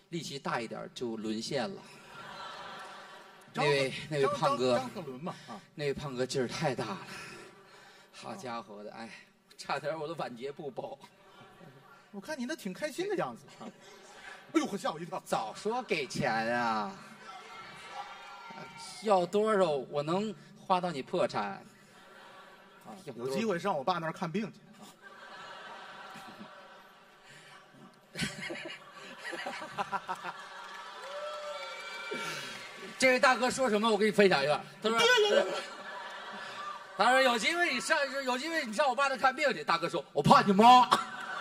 力气大一点就沦陷了。那位胖哥， 张鹤伦嘛啊， 那位胖哥劲儿太大了，好家伙的，哎，差点我的晚节不保。 我看你那挺开心的样子啊。哎呦，吓我一跳！ 早说给钱啊！要多少我能花到你破产。 啊，有机会上我爸那儿看病去啊。 这位大哥说什么？我给你分享一下。他说：“他说有机会你上我爸那看病去。”大哥说：“我怕你妈。”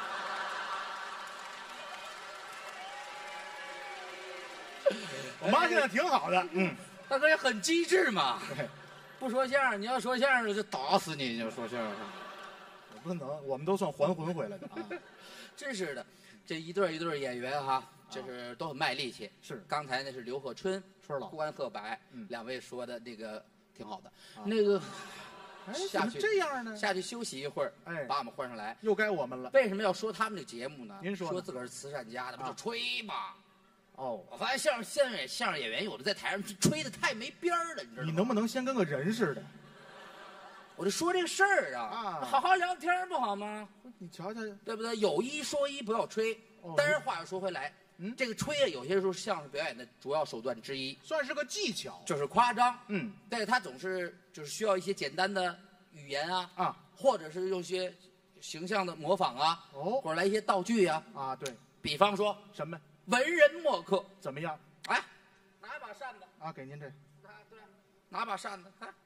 我妈现在挺好的， 大哥也很机智嘛。不说相声，你要说相声就打死你！你要说相声， 我不能，我们都算还魂回来的啊。 真是的，这一对一对演员哈，这是都很卖力气。 是， 刚才那是刘鹤春、 春老、 关鹤柏两位说的那个挺好的。 啊、 那个， 哎， 下去这样呢？ 下去休息一会儿， 哎， 把我们换上来。 又该我们了。 为什么要说他们这节目呢？ 您说自个儿是慈善家的，不就吹吗？ 哦， 我发现相声演员有的在台上吹的太没边儿了，你知道吗？ 你能不能先跟个人似的？ 我就说这个事儿啊，好好聊天不好吗？ 你瞧瞧， 对不对？有一说一，不要吹。但是话又说回来，这个吹啊，有些时候是相声表演的主要手段之一， 算是个技巧， 就是夸张。 但是他总是就是需要一些简单的语言啊，或者是用一些形象的模仿啊，或者来一些道具啊。 对， 比方说什么？ 文人墨客怎么样？ 哎，拿一把扇子啊，给您这。 对，拿把扇子，看。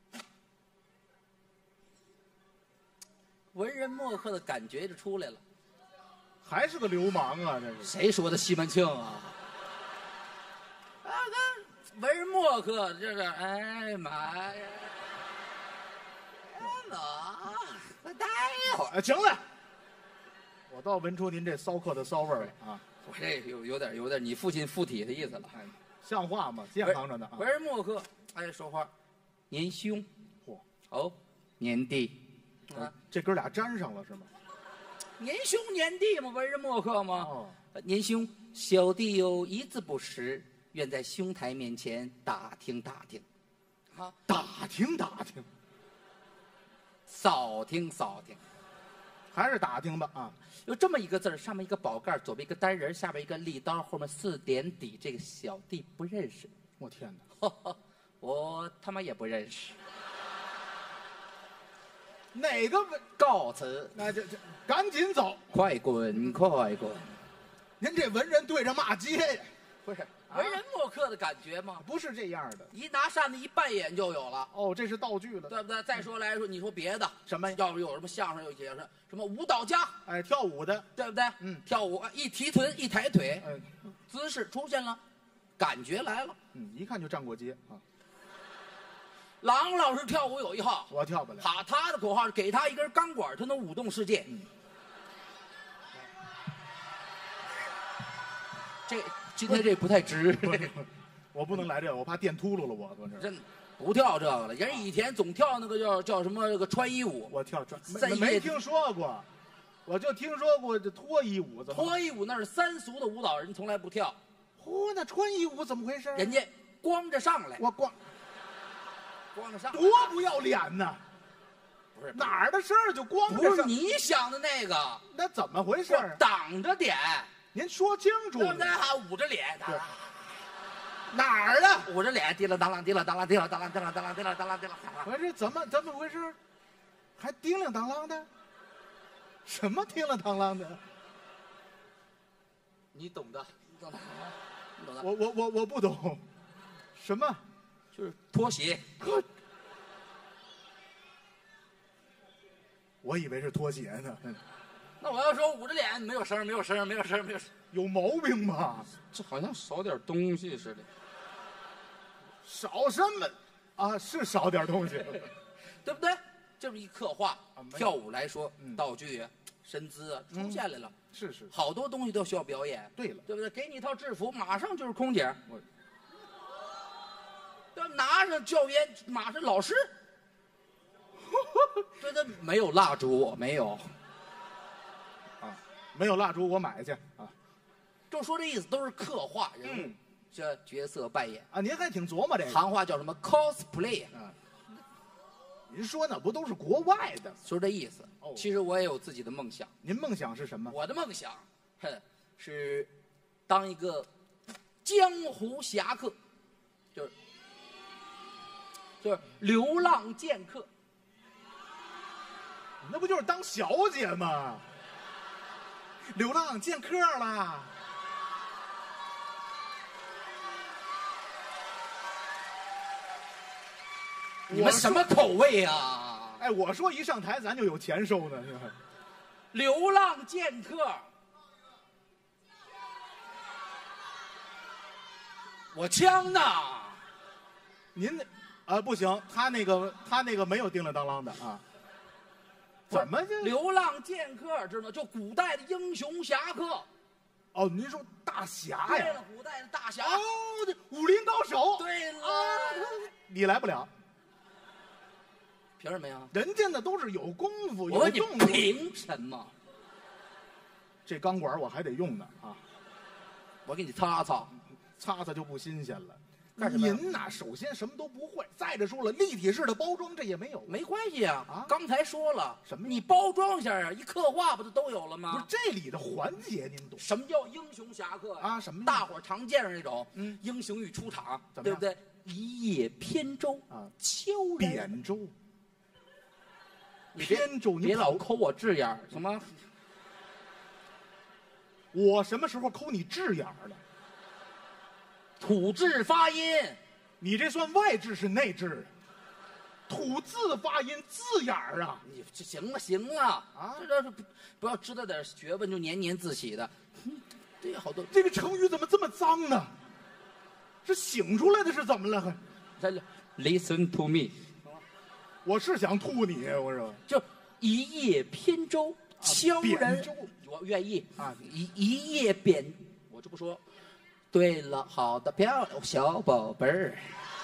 文人墨客的感觉就出来了， 还是个流氓啊！这是谁说的西门庆啊？文人墨客这是，哎妈呀！我待会儿。 行了，我倒闻出您这骚客的骚味儿了啊！ 我这有点你父亲附体的意思了， 像话吗？健康着呢。 文人墨客，哎，说话，年兄，哦，年弟。 这哥俩沾上了是吗？ 年兄年弟嘛，文人墨客嘛。年兄，小弟有一字不识，愿在兄台面前打听打听。 打听打听， 扫听扫听， 还是打听吧啊！ 有这么一个字儿，上面一个宝盖，左边一个单人，下边一个利刀，后面4点底。这个小弟不认识。 我天哪！我他妈也不认识。 哪个告辞？ 那这赶紧走！ 快滚！快滚！ 您这文人对着骂街呀？ 不是文人墨客的感觉吗？ 不是这样的， 一拿扇子一扮演就有了。 这是道具了， 对不对？再说来说，你说别的什么？ 要是有什么相声，有些什么舞蹈家， 跳舞的， 对不对？跳舞一提臀一抬腿，姿势出现了，感觉来了。 一看就站过街啊。 郎老师跳舞有一号， 我跳不了。 他的口号是给他一根钢管，他能舞动世界。今天这不太值， 我不能来这个，我怕电秃噜了我。 真不跳这个了。人以前总跳那个叫什么那个穿衣舞， 我跳没听说过，我就听说过这脱衣舞。 脱衣舞那是三俗的舞蹈，人从来不跳。 那穿衣舞怎么回事？ 人家光着上来， 我光着上， 多不要脸呐！ 不是哪儿的事儿就光着上？ 不是你想的那个， 那怎么回事？ 挡着点。 您说清楚。 对不对？还捂着脸。 哪儿的？ 捂着脸，滴了当啷，滴了当啷，滴了当啷，滴了当啷，滴了当啷，滴了当啷。 我这怎么回事？还叮铃当啷的？什么叮铃当啷的？ 你懂的，你懂的。 我不懂。什么？ 就是脱鞋。 我以为是拖鞋呢。 那我要说捂着脸，没有声， 有毛病吧？ 这好像少点东西似的。 少什么啊？是少点东西， 对不对？这么一刻画，跳舞来说，道具啊、身姿啊出现来了。 是， 好多东西都需要表演。 对了， 对不对？给你一套制服，马上就是空姐。要拿上教员，马上老师。对的，没有蜡烛，没有。 没有蜡烛，我买去啊。 就说这意思，都是刻画人物，这角色扮演啊。您还挺琢磨这个， 行话叫什么 cosplay 啊？您说那不都是国外的？ 说这意思。 哦， 其实我也有自己的梦想。 您梦想是什么？ 我的梦想，是当一个江湖侠客，就是流浪剑客。 那不就是当小姐吗？流浪剑客啦！ 你们什么口味啊？ 哎，我说一上台咱就有钱收呢。 流浪剑客，我枪呢？ 您不行，他那个没有叮了当啷的啊。怎么就流浪剑客知道吗？就古代的英雄侠客。 哦，您说大侠呀？ 对了，古代的大侠。 哦，这武林高手。 对了， 你来不了。 凭什么呀？ 人家那都是有功夫， 我问你有动作。 凭什么？ 这钢管我还得用呢啊！ 我给你擦擦， 擦擦就不新鲜了。 干什么呀？ 您呐，首先什么都不会，再者说了，立体式的包装这也没有。 没关系啊。 啊， 刚才说了什么？ 你包装一下啊，一刻画不就都有了吗？ 不是这里的环节您懂？ 什么叫英雄侠客啊？什么？ 大伙儿常见着那种，英雄一出场，对不对？一叶扁舟啊， 悄然。 扁舟。 你扁舟， 别老抠我字眼儿，什么？ 我什么时候抠你字眼儿了？ 吐字发音， 你这算外字是内字？吐字发音字眼儿啊！ 你这行了行了啊！这不要知道点学问就年年自喜的，对，好多这个成语怎么这么脏呢？是醒出来的是怎么了？ 再 listen to me， 我是想吐你，我说就一叶扁舟，悄然。我愿意啊， 一叶扁，我就不说。对了，好的，漂亮，小宝贝儿。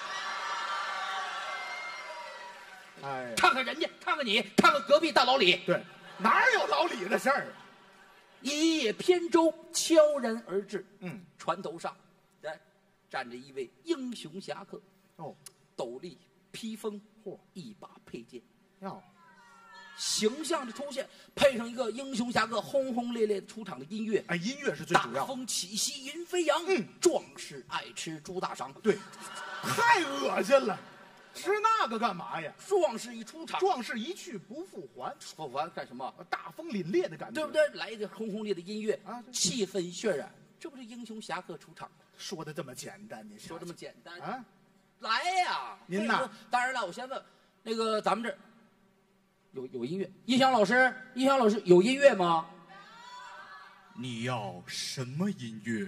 哎， 看看人家，看看你，看看隔壁大老李。 对，哪有老李的事儿？ 一叶扁舟悄然而至，船头上，站着一位英雄侠客。 哦， 斗笠披风，一把佩剑， 哟， 形象的出现，配上一个英雄侠客轰轰烈烈出场的音乐。 哎，音乐是最主要。 大风起兮云飞扬，壮士爱吃猪大肠。 对，太恶心了。吃那个干嘛呀？ 壮士一出场， 壮士一去不复还。 不复还干什么？ 大风凛冽的感觉， 对不对？来一个轰轰烈烈的音乐啊， 气氛渲染，这不是英雄侠客出场？ 说的这么简单，你说这么简单啊？ 来呀！ 您呐， 当然了，我先问，那个咱们这儿有音乐，音响老师有音乐吗？ 你要什么音乐？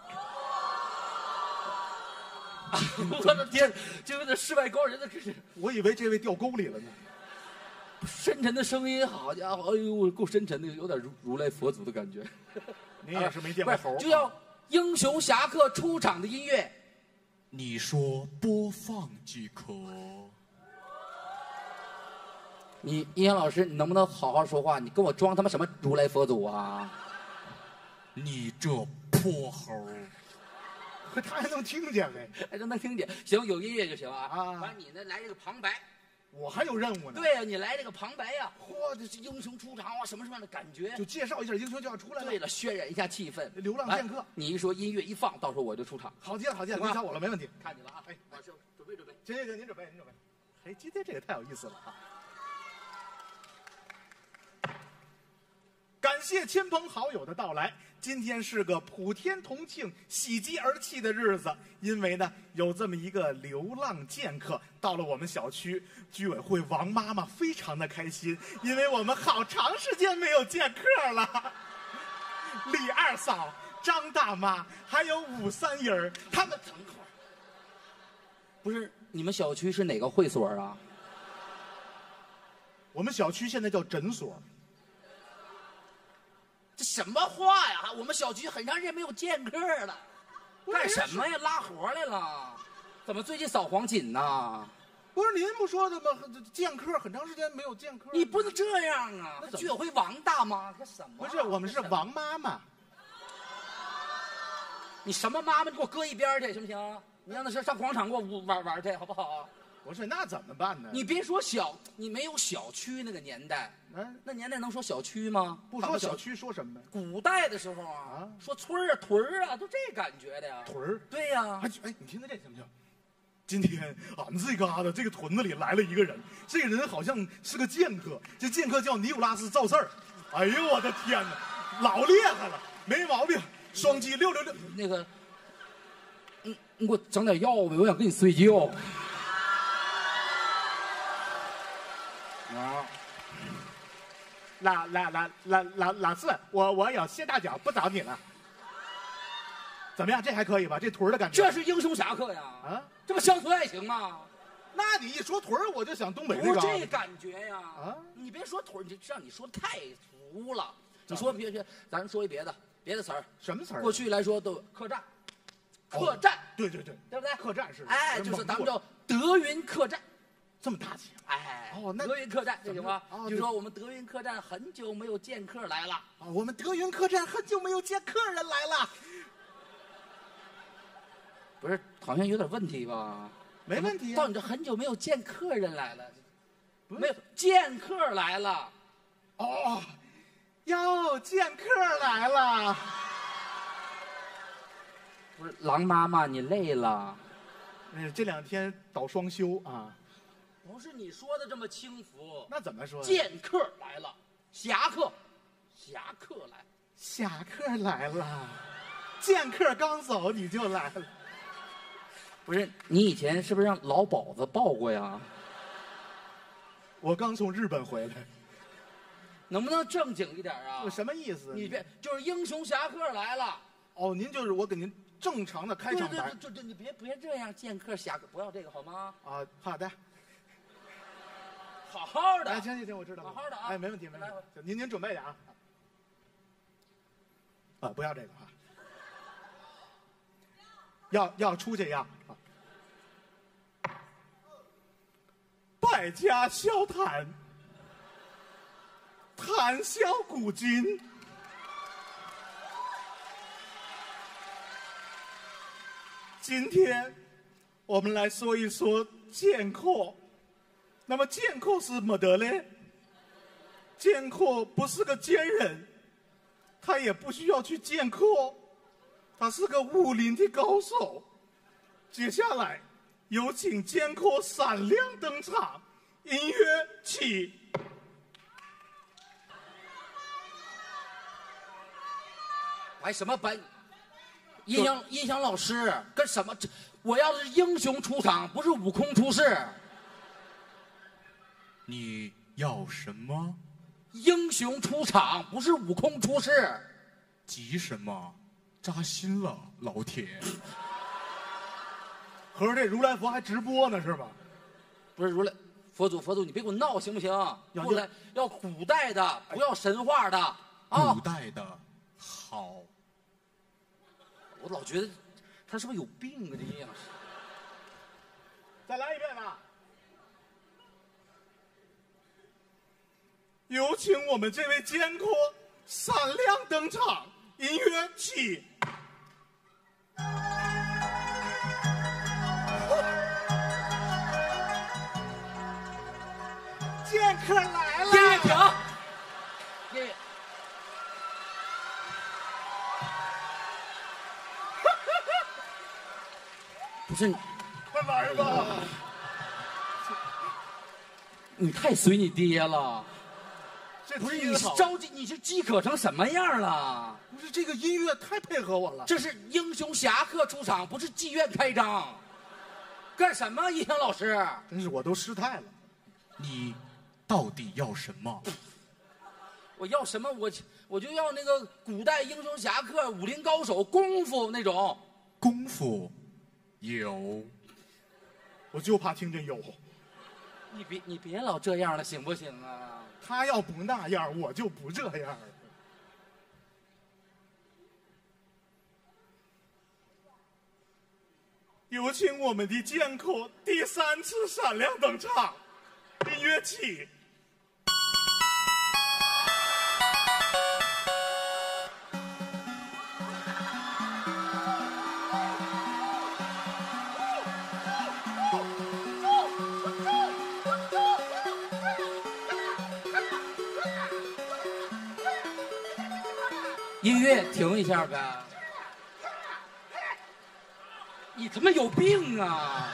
我的天，就有点世外高人的，可是我以为这位掉沟里了呢。 深沉的声音，好家伙，哎呦，够深沉的，有点如来佛祖的感觉。 您也是没见过猴， 就要英雄侠客出场的音乐。 你说播放即可。 你音响老师，你能不能好好说话？你跟我装他妈什么如来佛祖啊？ 你这泼猴！ 他还能听见哎， 还能听见。行，有音乐就行啊。 啊， 完你呢，来这个旁白。 我还有任务呢。 对呀，你来这个旁白呀。嚯，这是英雄出场啊，什么样的感觉？ 就介绍一下英雄就要出来了。 对了，渲染一下气氛。 流浪剑客， 你一说音乐一放，到时候我就出场。 好极了，好极了，您瞧我了，没问题。 看见了啊？哎，我就准备。 行，您准备。哎，今天这个太有意思了啊！感谢亲朋好友的到来，今天是个普天同庆、喜极而泣的日子。因为呢，有这么一个流浪剑客到了我们小区，居委会王妈妈非常的开心，因为我们好长时间没有见客了。李二嫂、张大妈还有武三姨儿，他们等会儿。 不是，你们小区是哪个会所啊？ 我们小区现在叫诊所。 这什么话呀！我们小区很长时间没有见客了，干什么呀？拉活来了？怎么最近扫黄锦呢？ 不是您不说的吗？见客很长时间没有见客， 你不能这样啊！居委会王大妈，这什么？ 不是，我们是王妈妈。 你什么妈妈，你给我搁一边去行不行？你让他上广场给我玩去，好不好？ 不是，那怎么办呢？ 你别说你没有小区那个年代，那年代能说小区吗？ 不说小区说什么？ 古代的时候啊，说村儿啊、屯儿啊，都这感觉的呀。 屯儿， 对呀。 哎，你听听这行不行？今天俺们这嘎达这个屯子里来了一个人，这个人好像是个剑客，这剑客叫尼古拉斯赵四儿。哎呦我的天哪，老厉害了，没毛病，双击666。 那个，你给我整点药呗，我想跟你睡觉。啊， 老四，我有谢大脚，不找你了。怎么样？这还可以吧？这屯儿的感觉。 这是英雄侠客呀！啊，这不乡村爱情吗？ 那你一说屯儿，我就想东北那个。不是这感觉呀！ 啊， 你别说屯儿，让你说太俗了。你说别，咱说一别的词儿。 什么词儿？ 过去来说都客栈。客栈。 对， 对不对？ 客栈是。 哎，就是咱们叫德云客栈。 这么大气。 哎，那德云客栈这行吗？就说我们德云客栈很久没有见客来了。 啊，我们德云客栈很久没有见客人来了。 不是，好像有点问题吧？ 没问题。 到你这很久没有见客人来了，没有见客来了。 哦，哟，见客来了。 不是，狼妈妈，你累了？ 这2天倒双休啊。 不是你说的这么轻浮。 那怎么说？ 剑客来了，侠客来， 侠客来了，剑客刚走你就来了。 不是，你以前是不是让老鸨子抱过呀？ 我刚从日本回来。 能不能正经一点啊？ 什么意思？ 你别就是英雄侠客来了。 哦，您就是我给您正常的开场白。 对，你别这样，剑客侠客不要这个好吗？ 啊，好的。 好好的。 哎，行，我知道了。 好好的啊。 哎，没问题。您准备点啊。啊，不要这个啊。要出去呀！百家笑谈，谈笑古今。今天我们来说一说剑客。那么剑客是么的嘞？剑客不是个奸人，他也不需要去剑客。他是个武林的高手。接下来，有请剑客闪亮登场，音乐起。 哎，什么班？音响老师跟什么？我要的是英雄出场，不是悟空出世。 你要什么？ 英雄出场，不是悟空出世。 急什么？扎心了，老铁。 合着这如来佛还直播呢，是吧？ 不是如来佛祖，你别给我闹行不行？要古代的，不要神话的啊！ 古代的好。 我老觉得他是不是有病啊？这阴阳师。 再来一遍吧。有请我们这位剑客闪亮登场，音乐起。剑客来了！ 音乐停。音乐。不是， 快玩吧！ 你太随你爹了。 这不是你是着急，你是饥渴成什么样了？ 不是这个音乐太配合我了。 这是英雄侠客出场，不是妓院开张。干什么，音响老师？ 真是我都失态了。 你到底要什么？ 我要什么？我就要那个古代英雄侠客、武林高手、功夫那种。 功夫有， 我就怕听见有。 你别老这样了，行不行啊？ 他要不那样，我就不这样了。有请我们的剑客第3次闪亮登场，音乐起。 音乐停一下呗。你他妈有病啊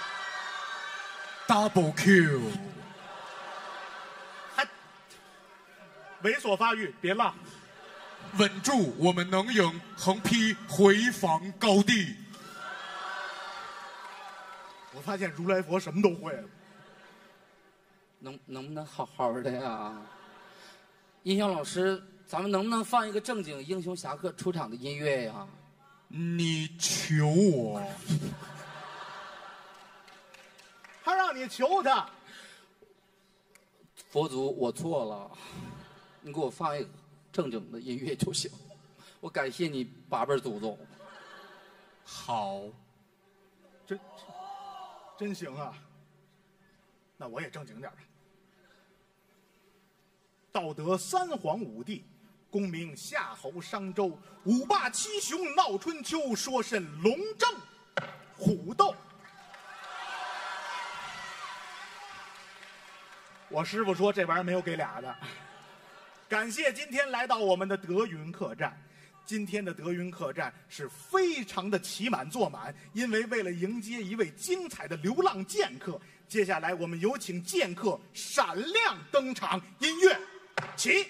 ！Double Q， 还猥琐发育，别浪。 稳住，我们能赢！横批回防高地。 我发现如来佛什么都会了。 能不能好好的呀？音响老师，咱们能不能放一个正经英雄侠客出场的音乐呀？ 你求我， 他让你求他。 佛祖，我错了，你给我放一个正经的音乐就行。我感谢你8辈祖宗。 好， 真行啊！那我也正经点吧。道德3皇5帝，功名夏侯商周，5霸7雄闹春秋，说甚龙争虎斗？我师傅说这玩意儿没有给俩的。感谢今天来到我们的德云客栈。今天的德云客栈是非常的起满坐满，因为为了迎接一位精彩的流浪剑客，接下来我们有请剑客闪亮登场，音乐起。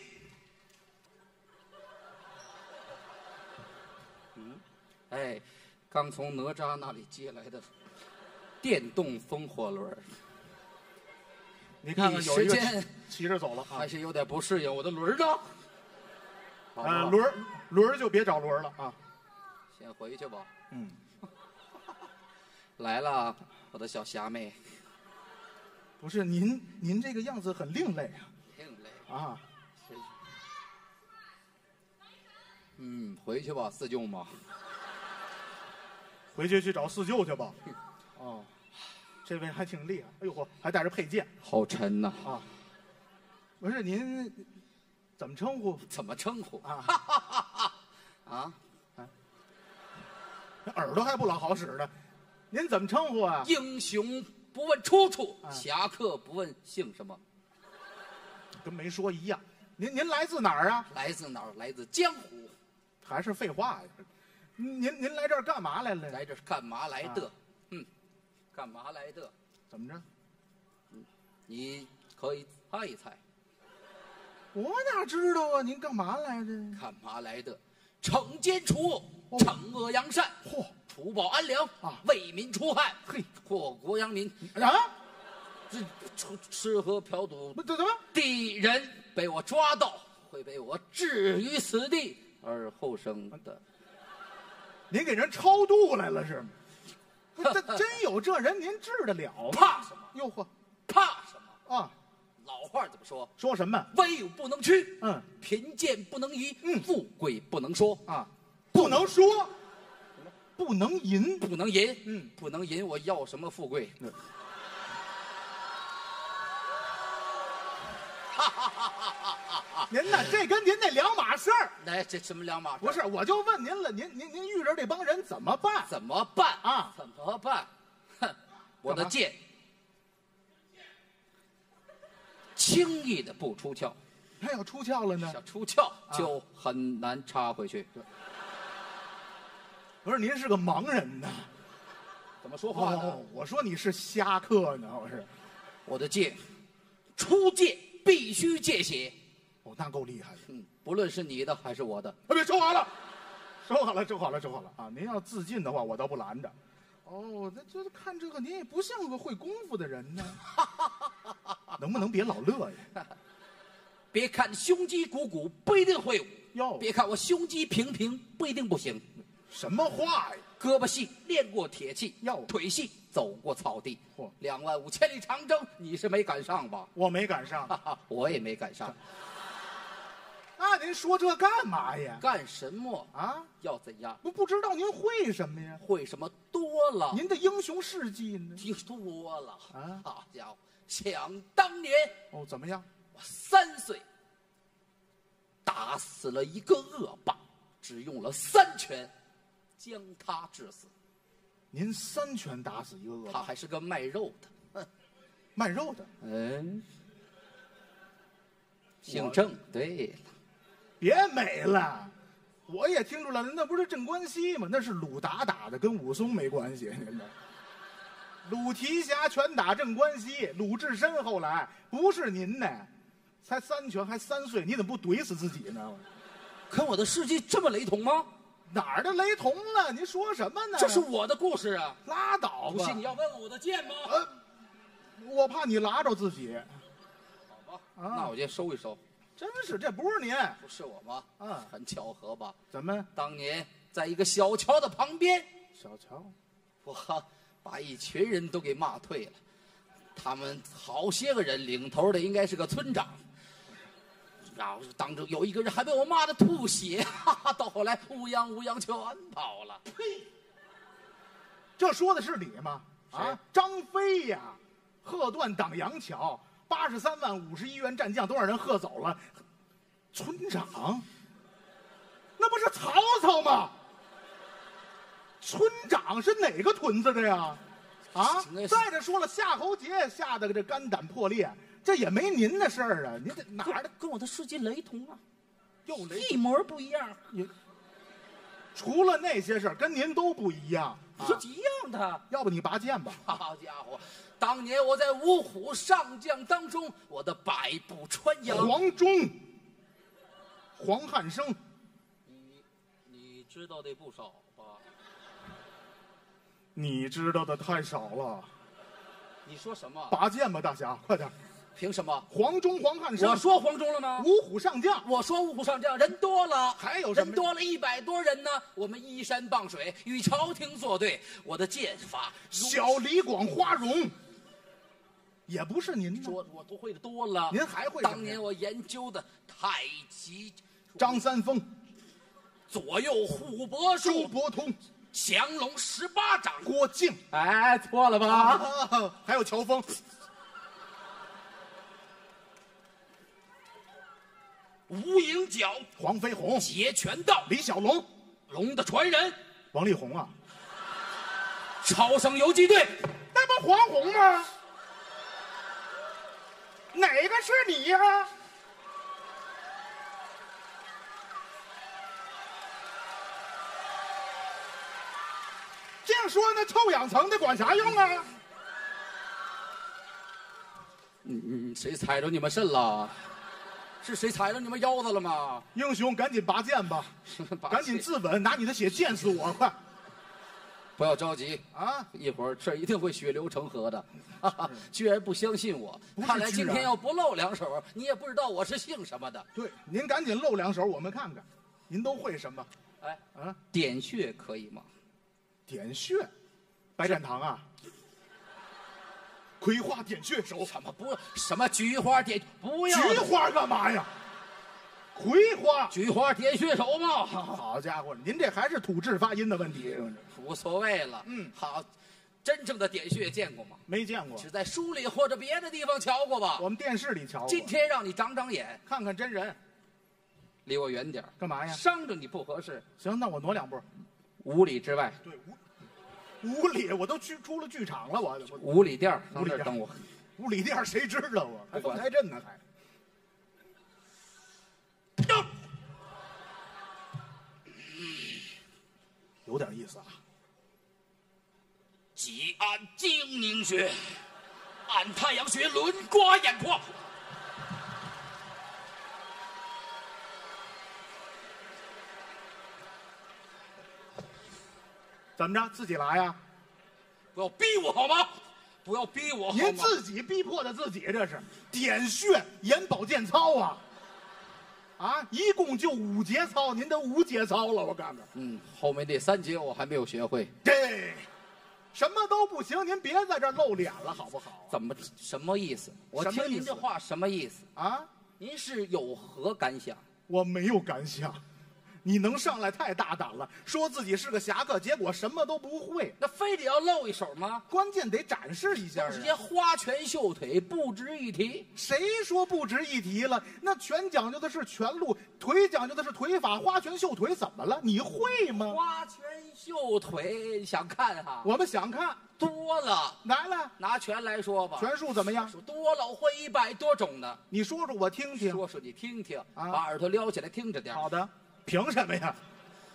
哎，刚从哪吒那里借来的电动风火轮， 你看看有一个一时间骑着走了啊还，是有点不适应。我的轮呢？好吧轮儿就别找轮儿了啊。 先回去吧。 嗯， 来了，我的小侠妹。 不是您这个样子很另类另类啊。 回去吧，四舅妈。 回去找四舅去吧。哦，这位还挺厉害，哎呦嚯，还带着佩剑好沉呐！ 啊。不是您怎么称呼怎么称呼啊？ 啊？ 耳朵还不老好使呢，您怎么称呼啊？ 英雄不问出处，侠客不问姓什么。 跟没说一样。您来自哪儿啊？ 来自哪儿？来自江湖。 还是废话呀？您来这儿干嘛来了？ 来这是干嘛来的？干嘛来的？ 怎么着？ 你可以猜一猜。 我哪知道啊？您干嘛来着？ 干嘛来的？惩奸除恶，惩恶扬善， 嚯， 除暴安良啊， 为民除害， 嘿， 祸国殃民。 啊？ 这吃喝嫖赌， 怎么？ 敌人被我抓到，会被我置于死地而后生的。 您给人超度来了是吗？真有这人，您治得了吗？ 怕什么？ 哟嚯， 怕什么？ 啊！ 老话怎么说？ 说什么？ 威武不能屈，贫贱不能移，富贵不能说啊，不能说，不能淫， 不能淫，不能淫，我要什么富贵？ 您呢？这跟您那两码事儿。 来，这什么两码事？ 不是，我就问您了，您遇着这帮人怎么办？ 怎么办啊？ 怎么办？哼，我的剑轻易的不出鞘， 他要出鞘了呢？ 要出鞘就很难插回去。 不是，您是个盲人呢？ 怎么说话呢？ 我说你是侠客呢，我是。 我的剑，出剑必须见血。 哦，那够厉害的。 不论是你的还是我的。 别说完了，说好了啊！您要自尽的话，我倒不拦着。哦，这看这个，您也不像个会功夫的人呢。能不能别老乐呀？ 别看胸肌鼓鼓不一定会武， 哟， 别看我胸肌平平不一定不行。 什么话呀？ 胳膊细练过铁器， 哟， 腿细走过草地。 嚯 ，25000里长征，你是没赶上吧？ 我没赶上， 我也没赶上。 那您说这干嘛呀？ 干什么啊？ 要怎样？ 不知道您会什么呀？ 会什么多了？ 您的英雄事迹呢？ 多了啊！ 好家伙，想当年哦，怎么样？ 我3岁，打死了一个恶霸，只用了3拳，将他致死。 您3拳打死一个恶霸？ 他还是个卖肉的， 卖肉的。 姓郑。对了， 别美了， 我也听出来了，那不是镇关西吗？那是鲁达打的，跟武松没关系。鲁提辖拳打镇关西，鲁智深后来不是您呢，才3拳还3岁，你怎么不怼死自己呢？ 跟我的事迹这么雷同吗？ 哪儿的雷同了？您说什么呢？ 这是我的故事啊！ 拉倒吧！ 不信你要问我的剑吗？ 我怕你拉着自己。 好吧，那我先收一收。 真是，这不是您， 不是我吗？很巧合吧？ 怎么？ 当年在一个小桥的旁边， 小桥， 我把一群人都给骂退了。他们好些个人，领头的应该是个村长。然后当中有一个人还被我骂得吐血，到后来乌泱全跑了。 呸！这说的是你吗？啊，张飞呀，喝断党杨桥，83万51员战将都让人喝走了。村长，那不是曹操吗？村长是哪个屯子的呀？啊！再者说了，夏侯杰吓得这肝胆破裂，这也没您的事儿啊！您这哪儿的？ 跟我的事迹雷同啊， 又雷一模不一样。 除了那些事儿，跟您都不一样。 是一样的。 要不你拔剑吧？ 好家伙，当年我在五虎上将当中，我的百步穿杨。 黄忠、黄汉升， 你知道的不少吧？ 你知道的太少了。 你说什么？ 拔剑吧，大侠，快点！ 凭什么？ 黄忠、黄汉升， 我说黄忠了吗？ 五虎上将， 我说五虎上将，人多了， 还有什么？ 人多了100多人呢。我们依山傍水，与朝廷作对。我的剑法， 小李广花荣，也不是您说，我都会的多了。 您还会？ 当年我研究的太极， 张三丰， 左右互搏术， 周伯通。 降龙18掌， 郭靖， 哎，错了吧？ 还有乔峰， 无影脚， 黄飞鸿， 截拳道， 李小龙， 龙的传人， 王力宏啊， 超生游击队， 那不黄宏吗？哪个是你呀？这样说那臭氧层的管啥用啊？ 谁踩着你们肾了？是谁踩着你们腰子了吗？ 英雄，赶紧拔剑吧，赶紧自刎，拿你的血溅死我！快， 不要着急啊！ 一会儿这一定会血流成河的。居然不相信我，看来今天要不露两手，你也不知道我是姓什么的。 对，您赶紧露两手，我们看看，您都会什么？ 哎，点穴可以吗？ 点穴，白展堂啊，葵花点穴手。 什么菊花点？不要菊花干嘛呀？葵花， 菊花点穴手嘛。 好家伙，您这还是土质发音的问题。 无所谓了。好，真正的点穴见过吗？ 没见过， 只在书里或者别的地方瞧过吧？ 我们电视里瞧过。 今天让你长长眼， 看看真人。 离我远点。 干嘛呀？ 伤着你不合适。 行，那我挪2步。 5里之外。 对，5里我都出了剧场了，我 5里店，5里店等我。 5里店谁知道啊？还凤台镇呢还。有点意思啊。 即按睛宁穴，按太阳穴轮刮眼眶。 怎么着？自己来呀？ 不要逼我好吗？不要逼我好吗？ 您自己逼迫的自己，这是点穴眼保健操啊！啊，一共就5节操，您都5节操了，我看看。 后面那3节我还没有学会。 对，什么都不行，您别在这儿露脸了，好不好？ 什么意思？我听您这话什么意思啊？ 您是有何感想？ 我没有感想。你能上来太大胆了，说自己是个侠客，结果什么都不会， 那非得要露一手吗？ 关键得展示一下。 直接花拳绣腿，不值一提。 谁说不值一提了？那拳讲究的是拳路，腿讲究的是腿法，花拳绣腿怎么了？你会吗？ 花拳绣腿，想看哈？ 我们想看多了。 来了， 拿拳来说吧， 拳术怎么样？ 多了，我会100多种呢。 你说说我听听。 说说你听听，把耳朵撩起来听着点。 好的。凭什么呀？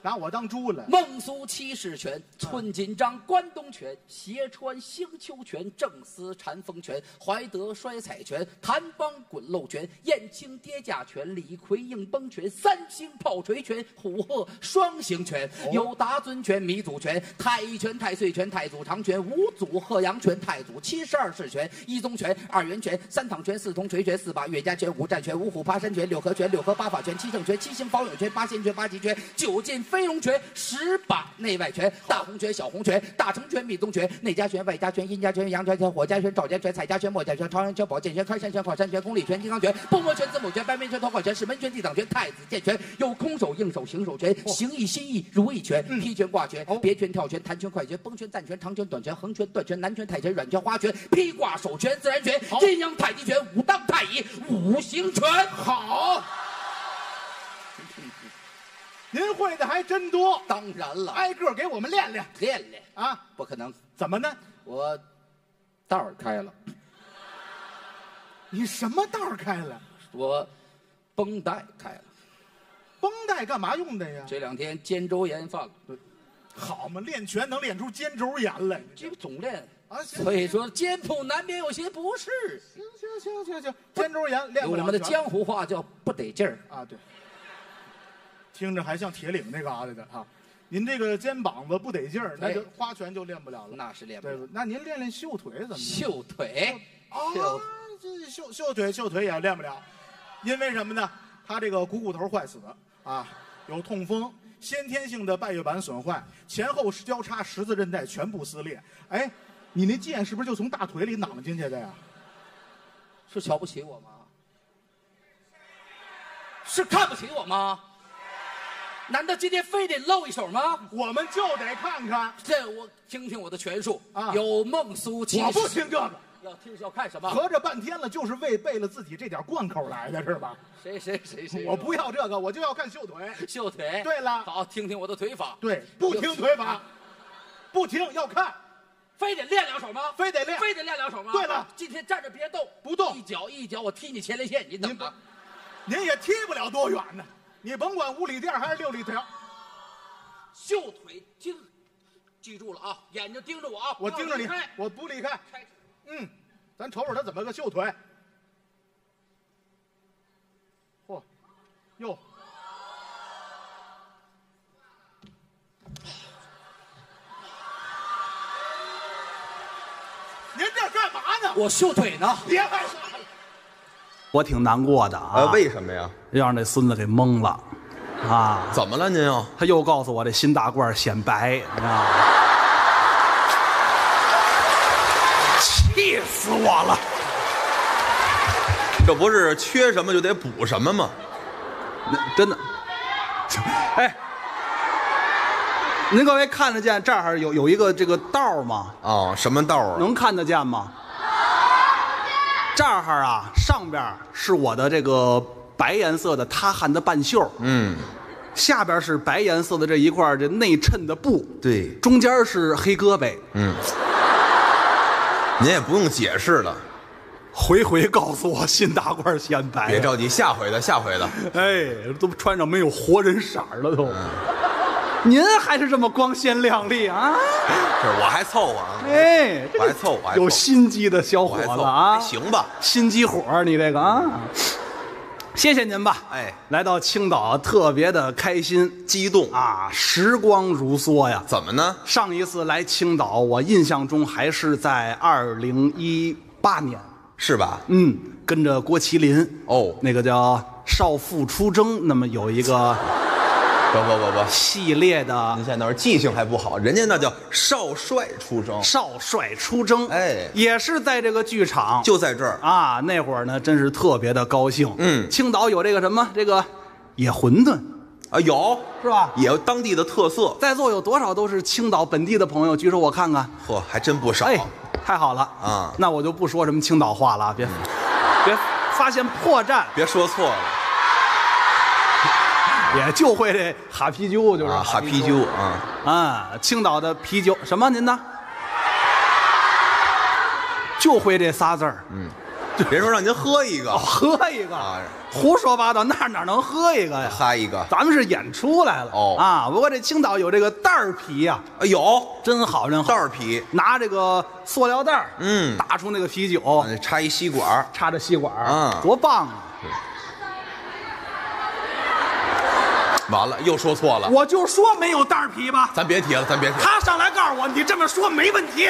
拿我当猪了。 孟苏七式拳，寸锦章关东拳，斜穿星丘拳，正丝禅风拳，怀德摔彩拳，谭邦滚漏拳，燕青跌架拳，李逵硬崩拳，三星炮锤拳，虎鹤双形拳，有达尊拳、弥祖拳、太一拳、太岁拳、太祖长拳、五祖鹤阳拳、太祖72式拳、一宗拳、二元拳、三躺拳、四通锤拳、四把岳家拳、五战拳、五虎爬山拳、六合拳、六合八法拳、七圣拳、七星保永拳、八仙拳、八极拳、九进飞龙拳、10把内外拳、大红拳、小红拳、大成拳、密宗拳、内家拳、外家拳、阴家拳、阳家拳、火家拳、赵家拳、蔡家拳、墨家拳、朝阳拳、宝剑拳、开山拳、靠山拳、功力拳、金刚拳、波魔拳、子母拳、白眉拳、头号拳、石门拳、地藏拳、太子剑拳，有空手、硬手、行手拳、形意、心意、如意拳、劈拳、挂拳、别拳、跳拳、弹拳、快拳、崩拳、暂拳、长拳、短拳、横拳、断拳、南拳、泰拳、软拳、花拳、劈挂手拳、自然拳、阴阳太极拳、武当太乙、五行拳。 好，您会的还真多， 当然了， 挨个给我们练练练练啊！ 不可能， 怎么呢？ 我道儿开了， 你什么道儿开了？ 我绷带开了。 绷带干嘛用的呀？ 这2天肩周炎犯了， 好嘛，练拳能练出肩周炎来？ 这个总练啊，行所以说肩部难免有些不适。 行，肩周炎练不了。 有我们的江湖话叫不得劲儿啊，对，听着还像铁岭那旮瘩的哈。您这个肩膀子不得劲儿，那就花拳就练不了了。 那是练不了。 对，那您练练秀腿怎么样？ 秀腿啊，这秀腿也练不了，因为什么呢？他这个股骨头坏死啊，有痛风，先天性的半月板损坏，前后交叉十字韧带全部撕裂。哎，你那剑是不是就从大腿里攮进去的呀？ 是瞧不起我吗？是看不起我吗？难道今天非得露一手吗？ 我们就得看看。 这我听听我的拳术啊， 有孟苏七式。 我不听这个。 要看什么？ 合着半天了，就是为背了自己这点贯口来的是吧？ 谁？ 我不要这个，我就要看秀腿。 秀腿。 对了， 好，听听我的腿法。 对，不听腿法，不听要看。 非得练2手吗？ 非得练 2手吗？ 对了， 今天站着别动， 不动， 一脚我踢你前列腺，你等着。 您也踢不了多远呢，你甭管5里店还是6里条。 秀腿记住了啊，眼睛盯着我啊， 我盯着你，我不离开。咱瞅瞅他怎么个秀腿。嚯，哟，您这干嘛呢？ 我秀腿呢。 别害臊了。 我挺难过的啊。 为什么呀？ 让这孙子给蒙了，啊！ 怎么了您又？ 他又告诉我这新大褂显白，你知道吗？气死我了！ 这不是缺什么就得补什么吗？ 真的。哎，您各位看得见这儿有一个这个道吗？ 哦，什么道啊？ 能看得见吗？这儿啊，上边是我的这个白颜色的他汗的半袖，下边是白颜色的这一块这内衬的布， 对， 中间是黑胳膊， 您也不用解释了， 回告诉我新大褂显白， 别着急，下回的。 哎，都穿上没有活人色了都。您还是这么光鲜亮丽啊！ 是，我还凑合啊！ 哎， 我还凑合， 有心机的小伙子啊！ 行吧， 心机火，你这个啊，谢谢您吧！ 哎， 来到青岛特别的开心、 激动啊，时光如梭呀！ 怎么呢？ 上一次来青岛，我印象中还是在2018年， 是吧？ 跟着郭麒麟哦， 那个叫少妇出征，那么有一个。 不， 系列的， 您现在那记性还不好，人家那叫少帅出征。 少帅出征， 哎， 也是在这个剧场， 就在这儿啊。那会儿呢，真是特别的高兴。青岛有这个什么这个野馄饨啊，有是吧？ 也有当地的特色。 在座有多少都是青岛本地的朋友？举手我看看。 嚯，还真不少。 哎，太好了啊！ 那我就不说什么青岛话了，别发现破绽， 别说错了。 也就会这哈啤酒，就是哈啤酒啊，青岛的啤酒什么您呢？就会这仨字儿， 人说让您喝一个， 喝一个啊， 胡说八道，哪能喝一个呀？ 哈一个。 咱们是演出来了哦啊！不过这青岛有这个袋儿啤呀， 哎有真好真好。 袋儿啤， 拿这个塑料袋儿， 嗯打出那个啤酒， 插一吸管， 插着吸管， 啊多棒啊！ 完了又说错了。 我就说没有袋儿啤吧。 咱别提了，咱别提了。 他上来告诉我，你这么说没问题，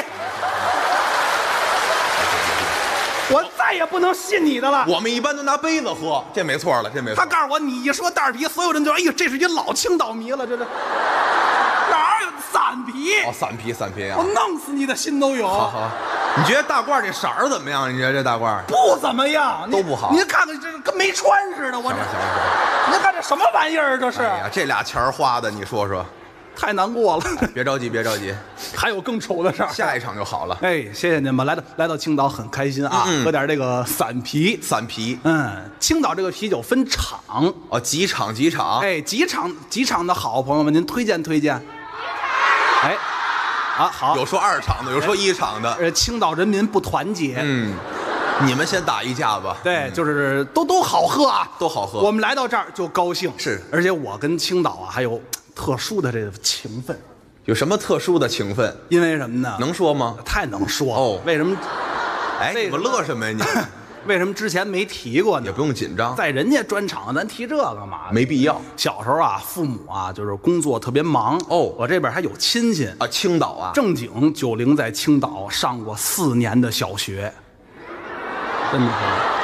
我再也不能信你的了。 我们一般都拿杯子喝，这没错了，这没错。 他告诉我，你一说袋儿啤，所有人就说，哎呦，这是一老青岛迷了，这哪有散啤？ 哦，散啤啊我！弄死你的心都有。 好，你觉得大褂这色儿怎么样？你觉得这大褂？ 不怎么样， 都不好你看看这跟没穿似的，我这，你看这什么玩意儿？这是， 哎呀，这俩钱儿花的，你说说。 太难过了。 别着急，别着急， 还有更丑的事儿， 下一场就好了。 哎，谢谢您吧，来到青岛很开心啊，喝点这个散啤。 散啤， 青岛这个啤酒分厂， 哦，几场， 哎，几场的好朋友们，您推荐。哎，啊好， 有说2场的，有说1场的。 青岛人民不团结。 你们先打一架吧。 对，就是都好喝啊， 都好喝我们来到这儿就高兴， 是， 而且我跟青岛啊还有特殊的这个情分。 有什么特殊的情分？ 因为什么呢？ 能说吗？ 太能说哦为什么？ 哎，你们乐什么呀？你为什么之前没提过呢？ 也不用紧张， 在人家专场，咱提这干嘛？ 没必要。 小时候啊，父母啊，就是工作特别忙。我这边还有亲戚啊，青岛啊， 正经90在青岛上过4年的小学，真的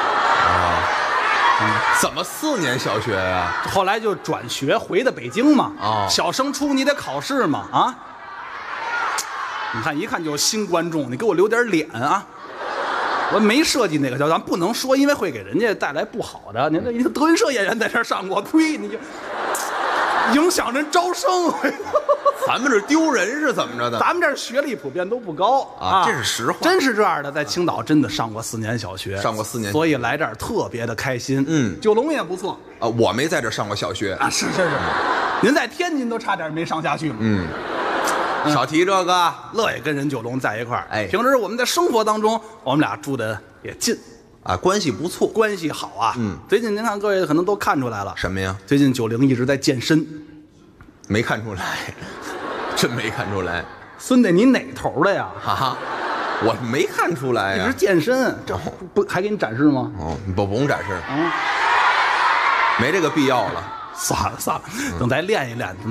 怎么4年小学呀？ 后来就转学回的北京嘛。小升初你得考试嘛啊！你看一看就是新观众，你给我留点脸啊！我没设计那个叫，咱不能说，因为会给人家带来不好的。您这一个德云社演员在这儿上过，呸！你就影响人招生。 咱们这丢人是怎么着的？ 咱们这儿学历普遍都不高啊，这是实话， 真是这样的。在青岛真的上过4年小学， 上过4年， 所以来这儿特别的开心。九龙也不错啊，我没在这儿上过小学啊，是。您在天津都差点没上下去嘛。 少提这个， 乐意跟人九龙在一块儿。 哎， 平时我们在生活当中，我们俩住的也近啊，关系不错， 关系好啊。最近您看各位可能都看出来了， 什么呀？ 最近90一直在健身， 没看出来，真没看出来。 孙子，你哪头的呀？ 哈，我没看出来呀。 一直健身，这不还给你展示吗？ 哦，不用展示，没这个必要了。 算了，等咱练一练，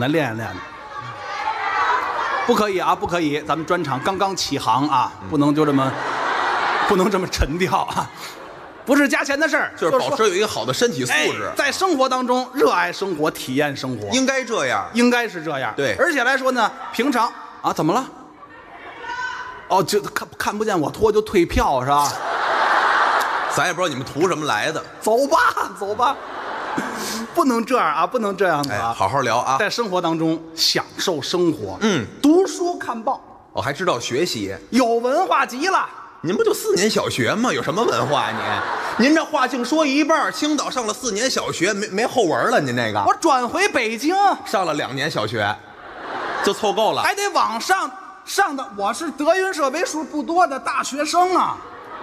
不可以啊，不可以！咱们专场刚刚起航啊，不能这么沉掉啊！不是加钱的事儿， 就是保持有一个好的身体素质， 在生活当中热爱生活，体验生活， 应该这样， 应该是这样。 对， 而且来说呢，平常啊，怎么了？哦，就看不见我脱就退票是吧？ 咱也不知道你们图什么来的。 走吧。不能这样啊，不能这样子啊！ 好好聊啊， 在生活当中享受生活。读书看报， 我还知道学习， 有文化极了。 您不就4年小学吗？有什么文化您这话净说一半，青岛上了4年小学，没后文了。您这个， 我转回北京上了2年小学，就凑够了， 还得往上的。我是德云社为数不多的大学生啊。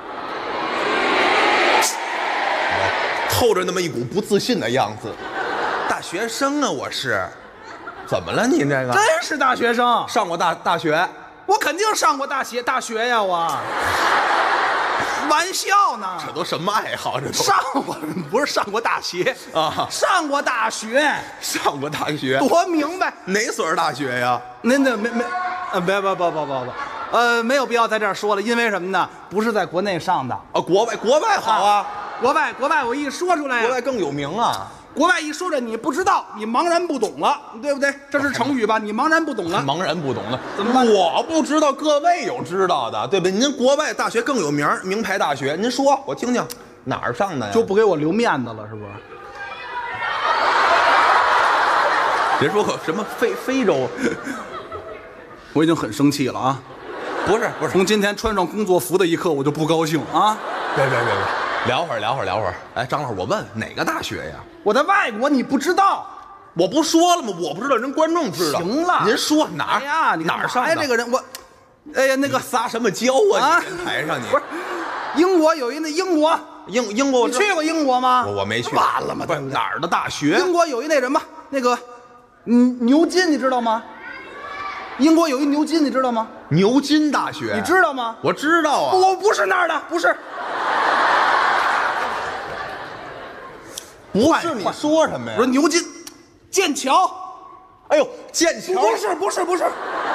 透着那么一股不自信的样子。大学生啊，我是，怎么了？您这个真是大学生， 上过大学？ 我肯定上过大学呀，我。玩笑呢？ 这都什么爱好？这都上过，不是上过大学啊？ 上过大学， 上过大学， 多明白。 哪所大学呀？ 您这没，不，没有必要在这儿说了，因为什么呢？不是在国内上的啊，国外好啊。 国外，我一说出来， 国外更有名啊！ 国外一说这你不知道，你茫然不懂了，对不对？这是成语吧？你茫然不懂了， 茫然不懂了， 怎么办？ 我不知道，各位有知道的，对不对？您国外大学更有名，名牌大学，您说我听听，哪儿上的呀？ 就不给我留面子了，是不是？ 别说什么非洲， 我已经很生气了啊！ 不是， 从今天穿上工作服的一刻，我就不高兴啊！ 别。聊会儿。哎，张老师，我问哪个大学呀？ 我在外国，你不知道？ 我不说了吗？我不知道，人观众知道。 行了， 您说哪儿？ 哎呀， 哪儿上的？ 哎，这个人我，哎呀，那个撒什么娇啊？你台上你不是， 英国有一那英国， 英国， 你去过英国吗？ 我没去。 完了吗？ 不是哪儿的大学？ 英国有一那什么，那个，牛津，你知道吗？英国有一牛津，你知道吗？ 牛津大学， 你知道吗？ 我知道啊。 我不是那儿的，不是。 不是你说什么呀？ 我说牛津，剑桥。 哎呦，剑桥不是。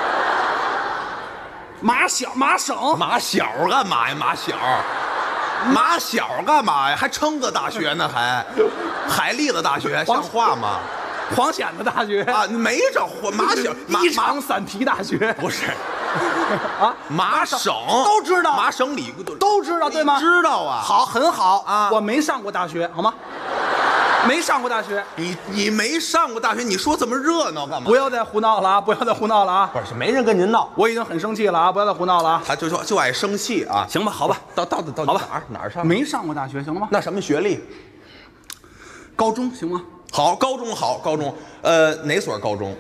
马省。 马小干嘛呀？马小干嘛呀？还称个大学呢？海立的大学像话吗？ 黄显的大学啊，没这马小一场散题大学不是啊？ 马省都知道， 马省理都知道对吗？ 知道啊。 好，很好啊。 我没上过大学，好吗？没上过大学。 你没上过大学，你说这么热闹干嘛？ 不要再胡闹了啊！不要再胡闹了啊！ 不是，没人跟您闹， 我已经很生气了啊！不要再胡闹了啊！ 他就爱生气啊。 行吧，好吧， 到好吧， 哪儿上？ 没上过大学，行了吗？ 那什么学历？ 高中行吗？ 好，高中好，高中，哪所高中？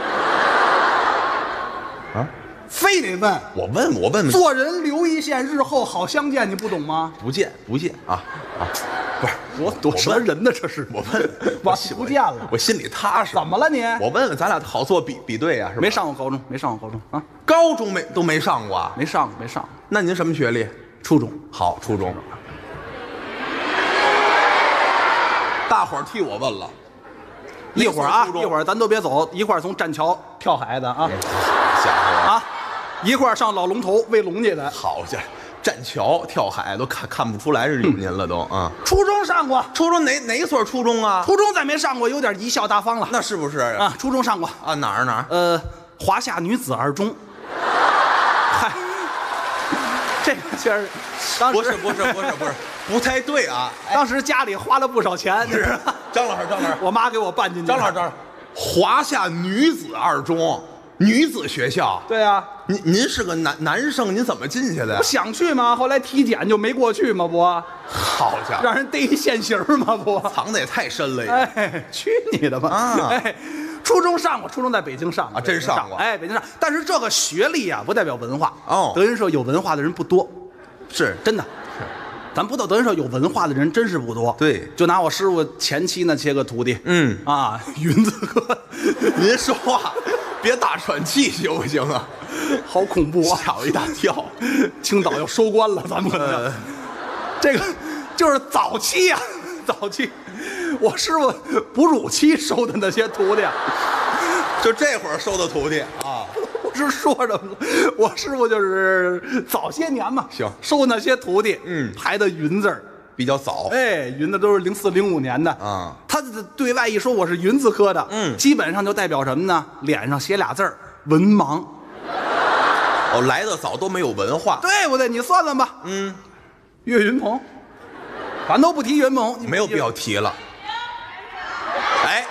啊， 非得问。 我问， 做人留一线，日后好相见，你不懂吗？ 不见啊，不是多什么人呢？这是我问， 我不见了， 我心里踏实。 怎么了你？ 我问咱俩好做比对呀，是吧？ 没上过高中啊， 高中都没上过啊？ 没上过。 那您什么学历？ 初中。 好，初中。大伙儿替我问了。 一会儿咱都别走，一块儿从栈桥跳海的啊！ 家伙啊，一块儿上老龙头喂龙去的。 好家伙，栈桥跳海都看不出来是有您了都啊！ 初中上过， 初中哪所初中啊？ 初中再没上过，有点贻笑大方了。 那是不是啊？初中上过啊？哪儿？ 华夏女子二中。嗨，这个确实，当时不是，不太对啊！ 当时家里花了不少钱，你知道吗？ 张老师， 我妈给我办进去。 张老师，华夏女子二中，女子学校。 对啊， 您是个男生，您怎么进去的呀？ 不想去吗？后来体检就没过去吗？不， 好家伙， 让人逮一现行吗？不， 藏的也太深了呀！哎，去你的吧！ 啊， 哎，初中上过，初中在北京上过啊，真上过。 哎，北京上，但是这个学历啊，不代表文化哦。 德云社有文化的人不多， 是真的。咱不到德云社有文化的人真是不多。 对， 就拿我师傅前期那些个徒弟，云子哥， 您说话别大喘气行不行啊？ 好恐怖啊！ 吓我一大跳。 青岛要收官了，咱们可能这个就是早期啊，早期我师傅哺乳期收的那些徒弟， 就这会儿收的徒弟啊。 是说着，我师傅就是早些年嘛， 行， 收那些徒弟，排的云字儿比较早， 哎，云的都是04、05年的啊。 他对外一说我是云字科的，基本上就代表什么呢？脸上写俩字儿文盲。 哦，来的早都没有文化， 对不对？你算算吧，岳云鹏，咱都不提岳云鹏， 没有必要提了。哎，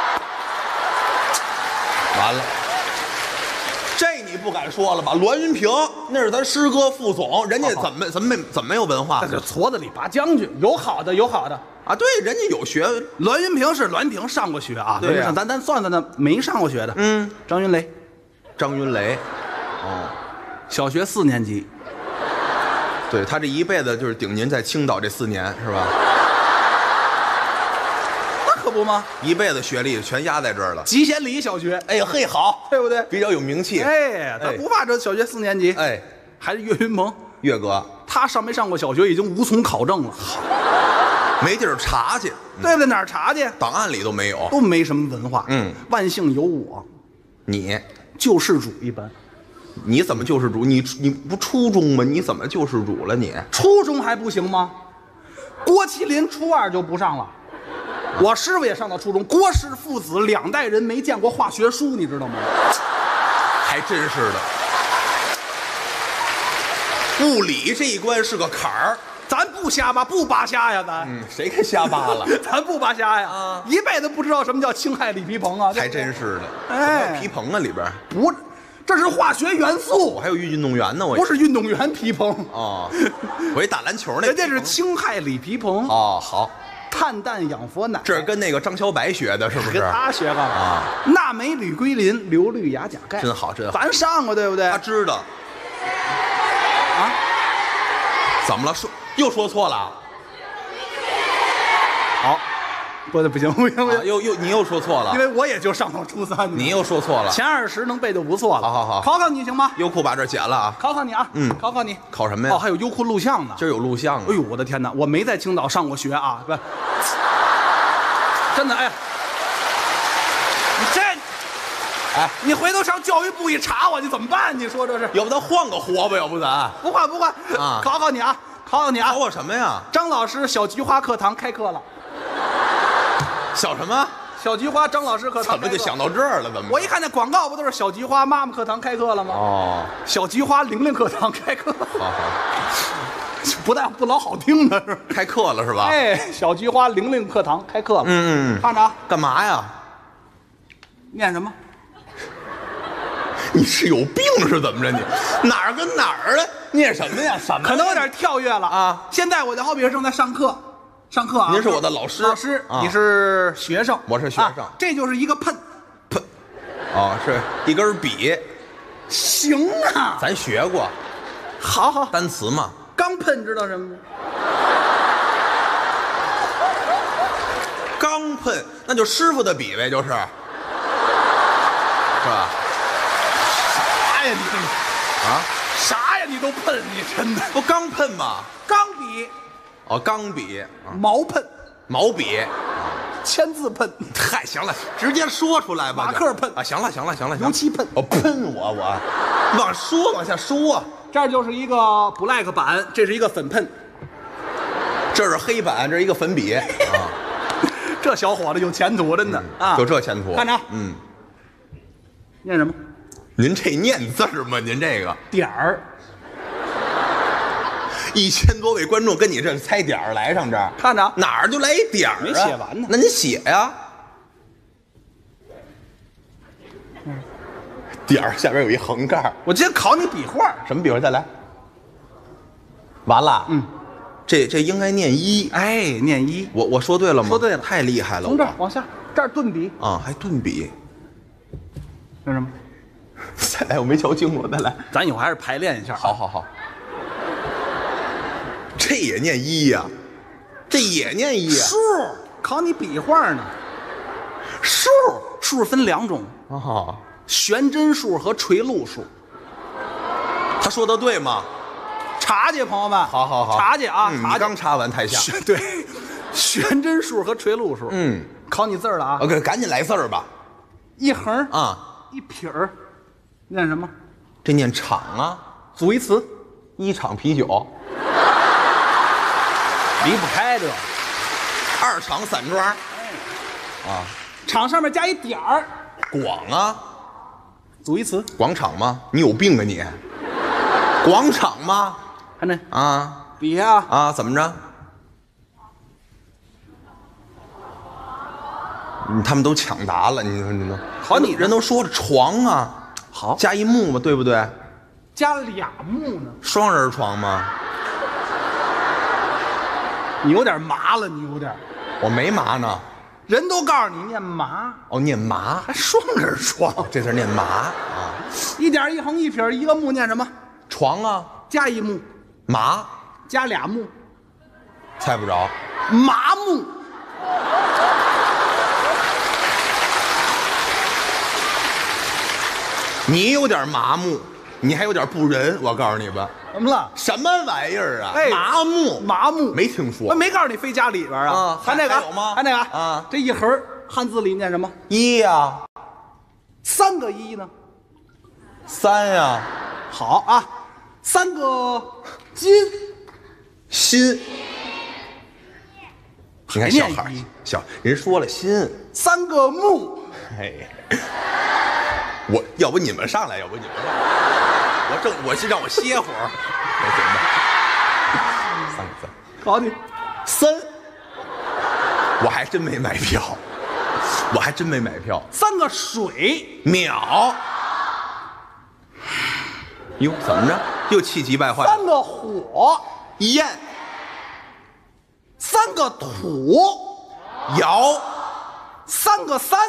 完了。这你不敢说了吧？栾云平那是咱师哥副总，人家怎么没有文化？ 那是矬子里拔将军，有好的啊。对，人家有学。 栾云平是栾平上过学啊， 对呀。 咱算算那没上过学的，张云雷， 哦， 小学4年级。 对他这一辈子就是顶您在青岛这4年是吧？ 可不吗？ 一辈子学历全压在这儿了。 集贤里小学， 哎呀嘿，好， 对不对？ 比较有名气。 哎，他不怕这小学4年级。 哎， 还是岳云鹏， 岳哥， 他上没上过小学已经无从考证了， 没地儿查去， 对不对？哪儿查去？ 档案里都没有， 都没什么文化。万幸有我， 你救世主一般。 你怎么救世主？你不初中吗？你怎么救世主了？你初中还不行吗？郭麒麟初2就不上了。我师傅也上到初中，郭氏父子2代人没见过化学书，你知道吗？ 还真是的，物理这一关是个坎儿， 咱不瞎扒，不扒瞎呀，咱。 谁给瞎扒了？ 咱不扒瞎呀，一辈子不知道什么叫氢氦锂铍硼啊， 还真是的。 哎， 铍硼啊里边不，这是化学元素。 我还有运动员呢，我不是运动员铍硼哦，我一打篮球那， 人家是氢氦锂铍硼。 哦，好。 碳氮氧氟氖， 这是跟那个张小白学的，是不是？ 跟他学的啊。钠镁铝硅磷硫氯氩钾钙， 真好，真好。 咱上过对不对？ 他知道。 啊？ 怎么了？又说错了？ 好，不行， 你又说错了， 因为我也就上到初3， 你又说错了。 前20能背就不错了。 好， 考考你行吗？ 优酷把这剪了啊！ 考考你啊，考考你。 考什么呀？ 哦，还有优酷录像呢。 今儿有录像啊！ 哎呦，我的天哪！我没在青岛上过学啊，不，真的，哎，你这， 哎， 你回头上教育部一查我，你怎么办？你说这是？ 要不咱换个活吧？要不咱不换啊！ 考考你啊，考考你啊！ 考我什么呀？ 张老师小菊花课堂开课了。 小什么？ 小菊花张老师课堂怎么就想到这儿了？怎么？ 我一看那广告，不都是小菊花妈妈课堂开课了吗？ 哦， 小菊花玲玲课堂开课， 好， 不但不老好听的是。 开课了是吧？ 哎，小菊花玲玲课堂开课了。看着啊， 干嘛呀？ 念什么？ 你是有病是怎么着？你哪儿跟哪儿了？念什么呀？什么？ 可能有点跳跃了啊！ 现在我就好比正在上课啊。 您是我的老师， 你是学生， 我是学生。 这就是一个喷， 哦，是一根笔。 行啊， 咱学过。 好， 单词嘛。 钢喷知道什么吗？ 钢喷，那就师傅的笔呗，就是，是吧？ 啥呀你？ 啊？ 啥呀你都喷，你真的不钢喷吗？ 钢笔。 哦，钢笔， 毛喷， 毛笔， 签字喷， 嗨，行了，直接说出来吧。 马克喷啊，行了， 油漆喷， 喷我，往下说。 这就是一个 black 板，这是一个粉喷， 这是黑板，这是一个粉笔啊。 这小伙子有前途，真的啊， 就这前途。 看着，念什么？ 您这念字吗？您这个点儿。 1000多位观众跟你这猜点儿来上这儿， 看着哪儿就来一点儿啊？ 没写完呢。 那您写呀。点儿下边有一横杠。 我今天考你笔画， 什么笔画？再来。完了。这应该念一。 哎，念一。 我说对了吗？ 说对了， 太厉害了。 从这儿往下，这儿顿笔啊，还顿笔。 那什么？ 再来，我没瞧清楚，再来。 咱以后还是排练一下。 好。这也念一呀，这也念一呀。 数，考你笔画呢。数分2种啊， 悬针数和垂露数。 他说的对吗？ 查去，朋友们。 好， 查去啊！ 你刚查完台下。 对，悬针数和垂露数。考你字儿了啊。 OK， 赶紧来字儿吧。 一横啊， 一撇儿，念什么？ 这念场啊。 组一词， 一场啤酒。 离不开这。 2场散装。啊， 场上面加一点儿。 广啊， 组一词。 广场吗？你有病啊你！广场吗？ 看这啊， 底下啊，怎么着？他们都抢答了，你说好，你人都说了床啊， 好加一木嘛，对不对？ 加俩木呢？ 双人床吗？ 你有点麻了，你有点。 我没麻呢。 人都告诉你念麻， 哦，念麻， 还双人床， 这字念麻啊。 一点一横一撇一个木，念什么？ 床啊， 加一木， 麻， 加俩木， 猜不着。 麻木。 你有点麻木，你还有点不仁，我告诉你吧。 怎么了？ 什么玩意儿啊？ 哎， 麻木， 麻木， 没听说。 我没告诉你非加里边啊。看这个还有吗？ 看这个啊， 这一横汉字里念什么？ 一呀 ，3个一呢 ？3呀。 好啊，3个金， 心。你看小孩人说了心。 3个木。 哎，要不你们上来，要不你们上来，我是让我歇会儿，行吧？3个字， 考你 3，我还真没买票 ，3个水， 秒。哟，怎么着？又气急败坏。 3个火， 焰。 3个土， 摇。 3个3。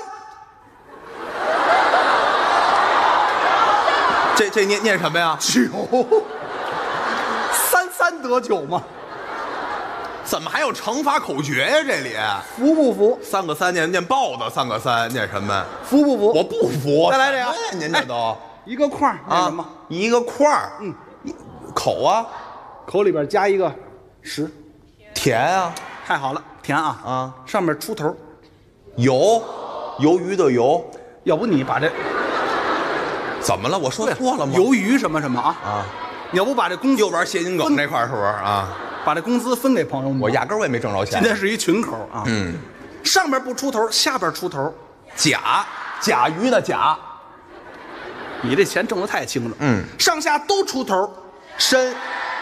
这念什么呀？ 9，3 得救吗？ 怎么还有乘法口诀呀？这里服不服？ 三个三念豹子，三个三念什么？ 服不服？ 我不服。 再来这个哎您这都一个框念什么？ 一个块儿，口啊， 口里边加一个10， 甜啊， 太好了，甜啊啊， 上面出头。 鱿鱼的鱿， 要不你把这怎么了？我说错了吗？ 鱿鱼什么什么啊？ 啊， 要不把这工资又玩谐音梗这块儿是不是啊？ 把这工资分给朋友们？ 我压根儿我也没挣着钱。 今天是一群口啊，上边不出头，下边出头。 甲鱼的甲， 你这钱挣得太轻了，上下都出头。 参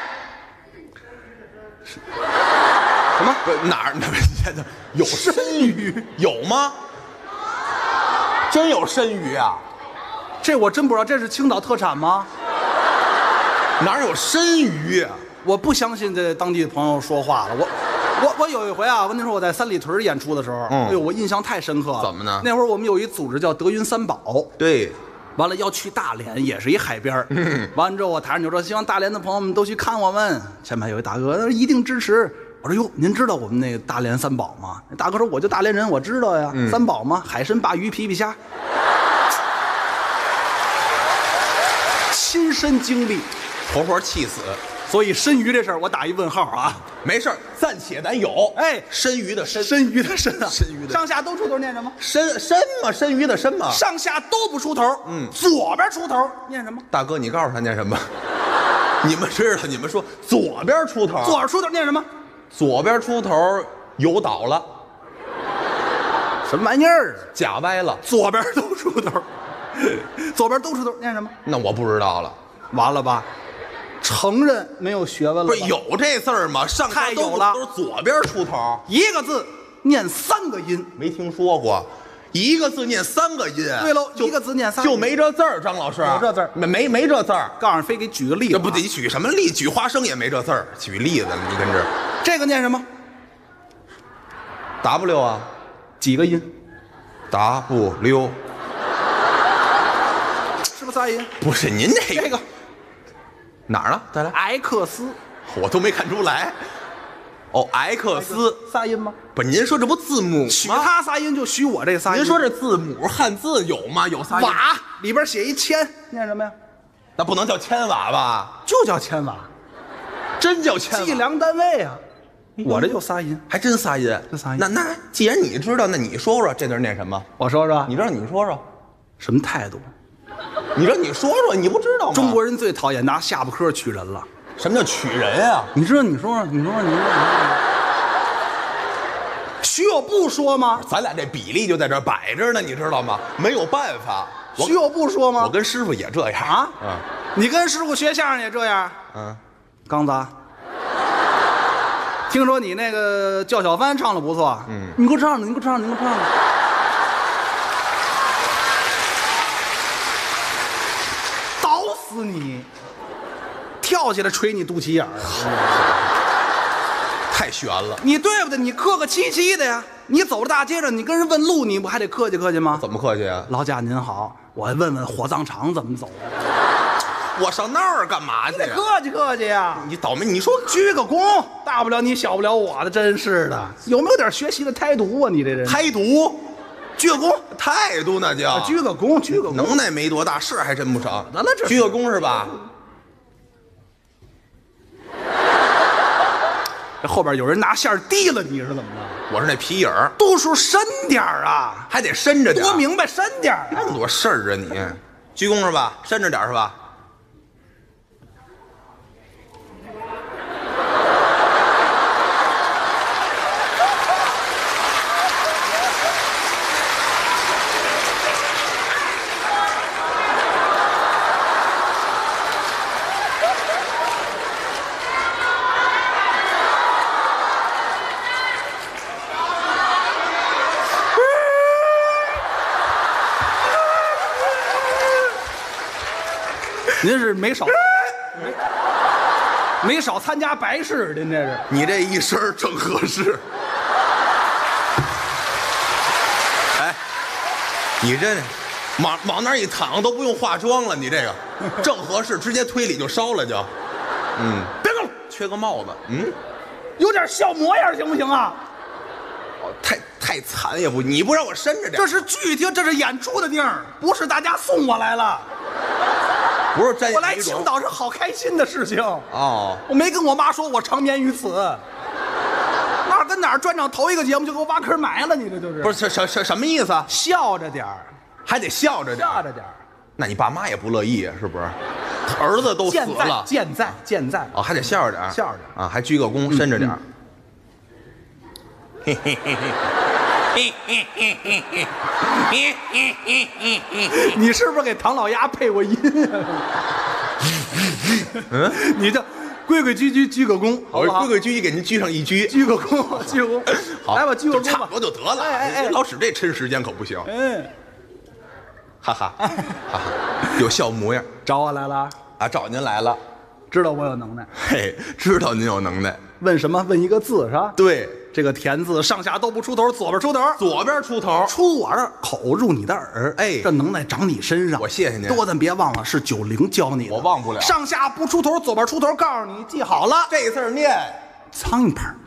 什么？ 哪儿有参鱼有吗？真有参鱼啊？ 这我真不知道，这是青岛特产吗？ 哪儿有参鱼啊？ 我不相信这当地的朋友说话了。我有一回啊，我跟您说我在三里屯演出的时候，哎呦，我印象太深刻了。 怎么呢？ 那会儿我们有一组织叫德云三宝， 对， 完了要去大连，也是一海边完了之后，我台上就说，希望大连的朋友们都去看我们。前面有一大哥，他说一定支持。我说哟，您知道我们那个大连三宝吗？那大哥说，我就大连人，我知道呀。三宝吗？海参、鲅鱼、皮皮虾。亲身经历， 活气死。 所以参鱼这事儿，我打一问号啊。 没事儿，暂且咱有。 哎， 参鱼的参， 参鱼的参啊， 参鱼的上下都出头念什么？ 参嘛，参鱼的参嘛。 上下都不出头，左边出头念什么？ 大哥，你告诉他念什么？你们知道？你们说左边出头， 左边出头念什么？ 左边出头油倒了， 什么玩意儿？ 甲歪了， 左边都出头，左边都出头念什么？ 那我不知道了。 完了吧？承认没有学问了吧？ 不是有这字儿吗？上下都太有了都是左边出头， 一个字念3个音。 没听说过。一个字念3个音。 对喽，一个字念3个音， 就没这字儿，张老师。 有这字儿没这字儿。 告诉你，非给举个例子啊， 这不得举什么例？举花生也没这字儿。举例子，你跟这这个念什么？ W 啊， 几个音？ W 是不是仨音？ 不是您这个哪儿呢？再来， 埃克斯我都没看出来。哦，埃克斯仨音吗？ 不是，您说这不字母许吗？ 他仨音就许我这仨音。 您说这字母汉字有吗？有仨音。 瓦里边写一千，念什么呀？ 那不能叫千瓦吧？ 就叫千瓦， 真叫千瓦。 计量单位啊。我这就仨音， 还真仨音。 这仨音。 那既然你知道，那你说说这字念什么？ 我说说， 你知道你说说， 什么态度？ 你说你说说，你不知道吗？ 中国人最讨厌拿下巴颏取人了。 什么叫取人啊？ 你知道？你说说，你说说，你说说。许我不说吗？ 咱俩这比例就在这儿摆着呢，你知道吗？没有办法。 许我不说吗？ 我跟师傅也这样啊。你跟师傅学相声也这样？刚子，听说你那个叫小帆唱的不错。你给我唱唱，你给我唱唱，你给我唱唱。捣死你！跳起来捶你肚脐眼儿， 太悬了。 你对不对？你客客气气的呀。你走到大街上，你跟人问路，你不还得客气客气吗？ 怎么客气啊？ 劳驾您好，我问问火葬场怎么走。 我上那儿干嘛去呀？ 客气客气呀！ 你倒霉，你说鞠个躬，大不了你小不了我的，真是的。有没有点学习的态度啊？你这人台独， 鞠个躬， 态度那叫鞠个躬，鞠个躬。 能耐没多大，是还真不成。 完了这鞠个躬是吧？ 这后边有人拿线提了你是怎么着？ 我是那皮影儿， 度数深点儿啊， 还得伸着点。 多明白，深点儿。 那么多事儿啊你，鞠躬是吧？伸着点是吧？ 您是没少参加白事，您这是。 你这一身正合适。哎，你这往那儿一躺都不用化妆了，你这个正合适，直接推理就烧了就。 别动， 缺个帽子， 有点笑模样行不行啊？ 太惨也不，你不让我伸着点， 这是剧厅，这是演出的地儿，不是大家送我来了。 不是真我来青岛是好开心的事情哦。 我没跟我妈说我长眠于此，哪儿跟哪儿专场头一个节目就给我挖坑埋了，你这就是不是什么意思啊？ 笑着点儿， 还得笑着点， 笑着点儿。 那你爸妈也不乐意啊，是不是？儿子都死了， 健在哦，还得笑着点， 笑着点啊，还鞠个躬，伸着点。嘿嘿嘿嘿。 你是不是给唐老鸭配过音啊？你这规规矩矩鞠个躬，好我不好？ 规规矩矩给您鞠上一鞠， 鞠个躬，鞠个躬。 好， 来吧，鞠个躬吧。 差不多就得了。 哎， 老使这抻时间可不行。哈哈，哈哈，有笑模样。 找我来了啊，找您来了。 知道我有能耐。 嘿，知道您有能耐。 问什么？问一个字是吧？ 对， 这个田字上下都不出头，左边出头， 左边出头， 出我的口，入你的耳。 哎， 这能耐长你身上。 我谢谢您。 多咱别忘了，是90教你的。 我忘不了。 上下不出头，左边出头，告诉你记好了。 这字念苍蝇拍。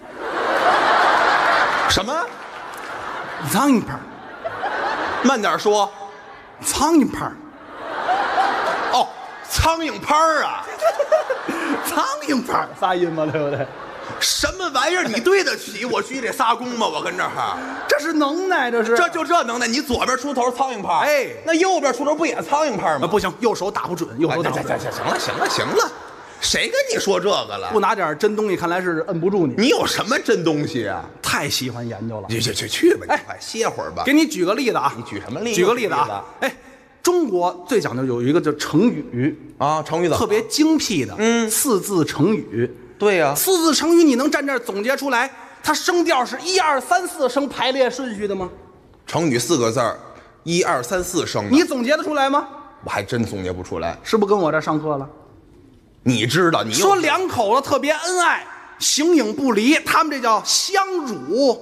什么？ 苍蝇拍。 慢点说。 苍蝇拍。 哦，苍蝇拍啊。 苍蝇拍，仨音嘛，对不对？ 什么玩意儿？你对得起我鞠这仨躬吗？我跟这儿， 这是能耐，这是。 这能耐，你左边出头苍蝇拍， 哎， 那右边出头不也苍蝇拍吗？ 不行，右手打不准，右手打不准。 行了，谁跟你说这个了？ 不拿点真东西，看来是摁不住你。 你有什么真东西啊？ 太喜欢研究了。 去吧，你快歇会儿吧。 给你举个例子啊。 你举什么例子？ 举个例子啊。哎，中国最讲究有一个叫成语啊，成语怎么特别精辟的？四字成语。 对呀， 四字成语你能站这儿总结出来，它声调是1、2、3、4声排列顺序的吗？ 成语4个字儿，1、2、3、4声。 你总结得出来吗？ 我还真总结不出来。 是不是跟我这上课了？ 你知道，你说两口子特别恩爱，形影不离，他们这叫相濡。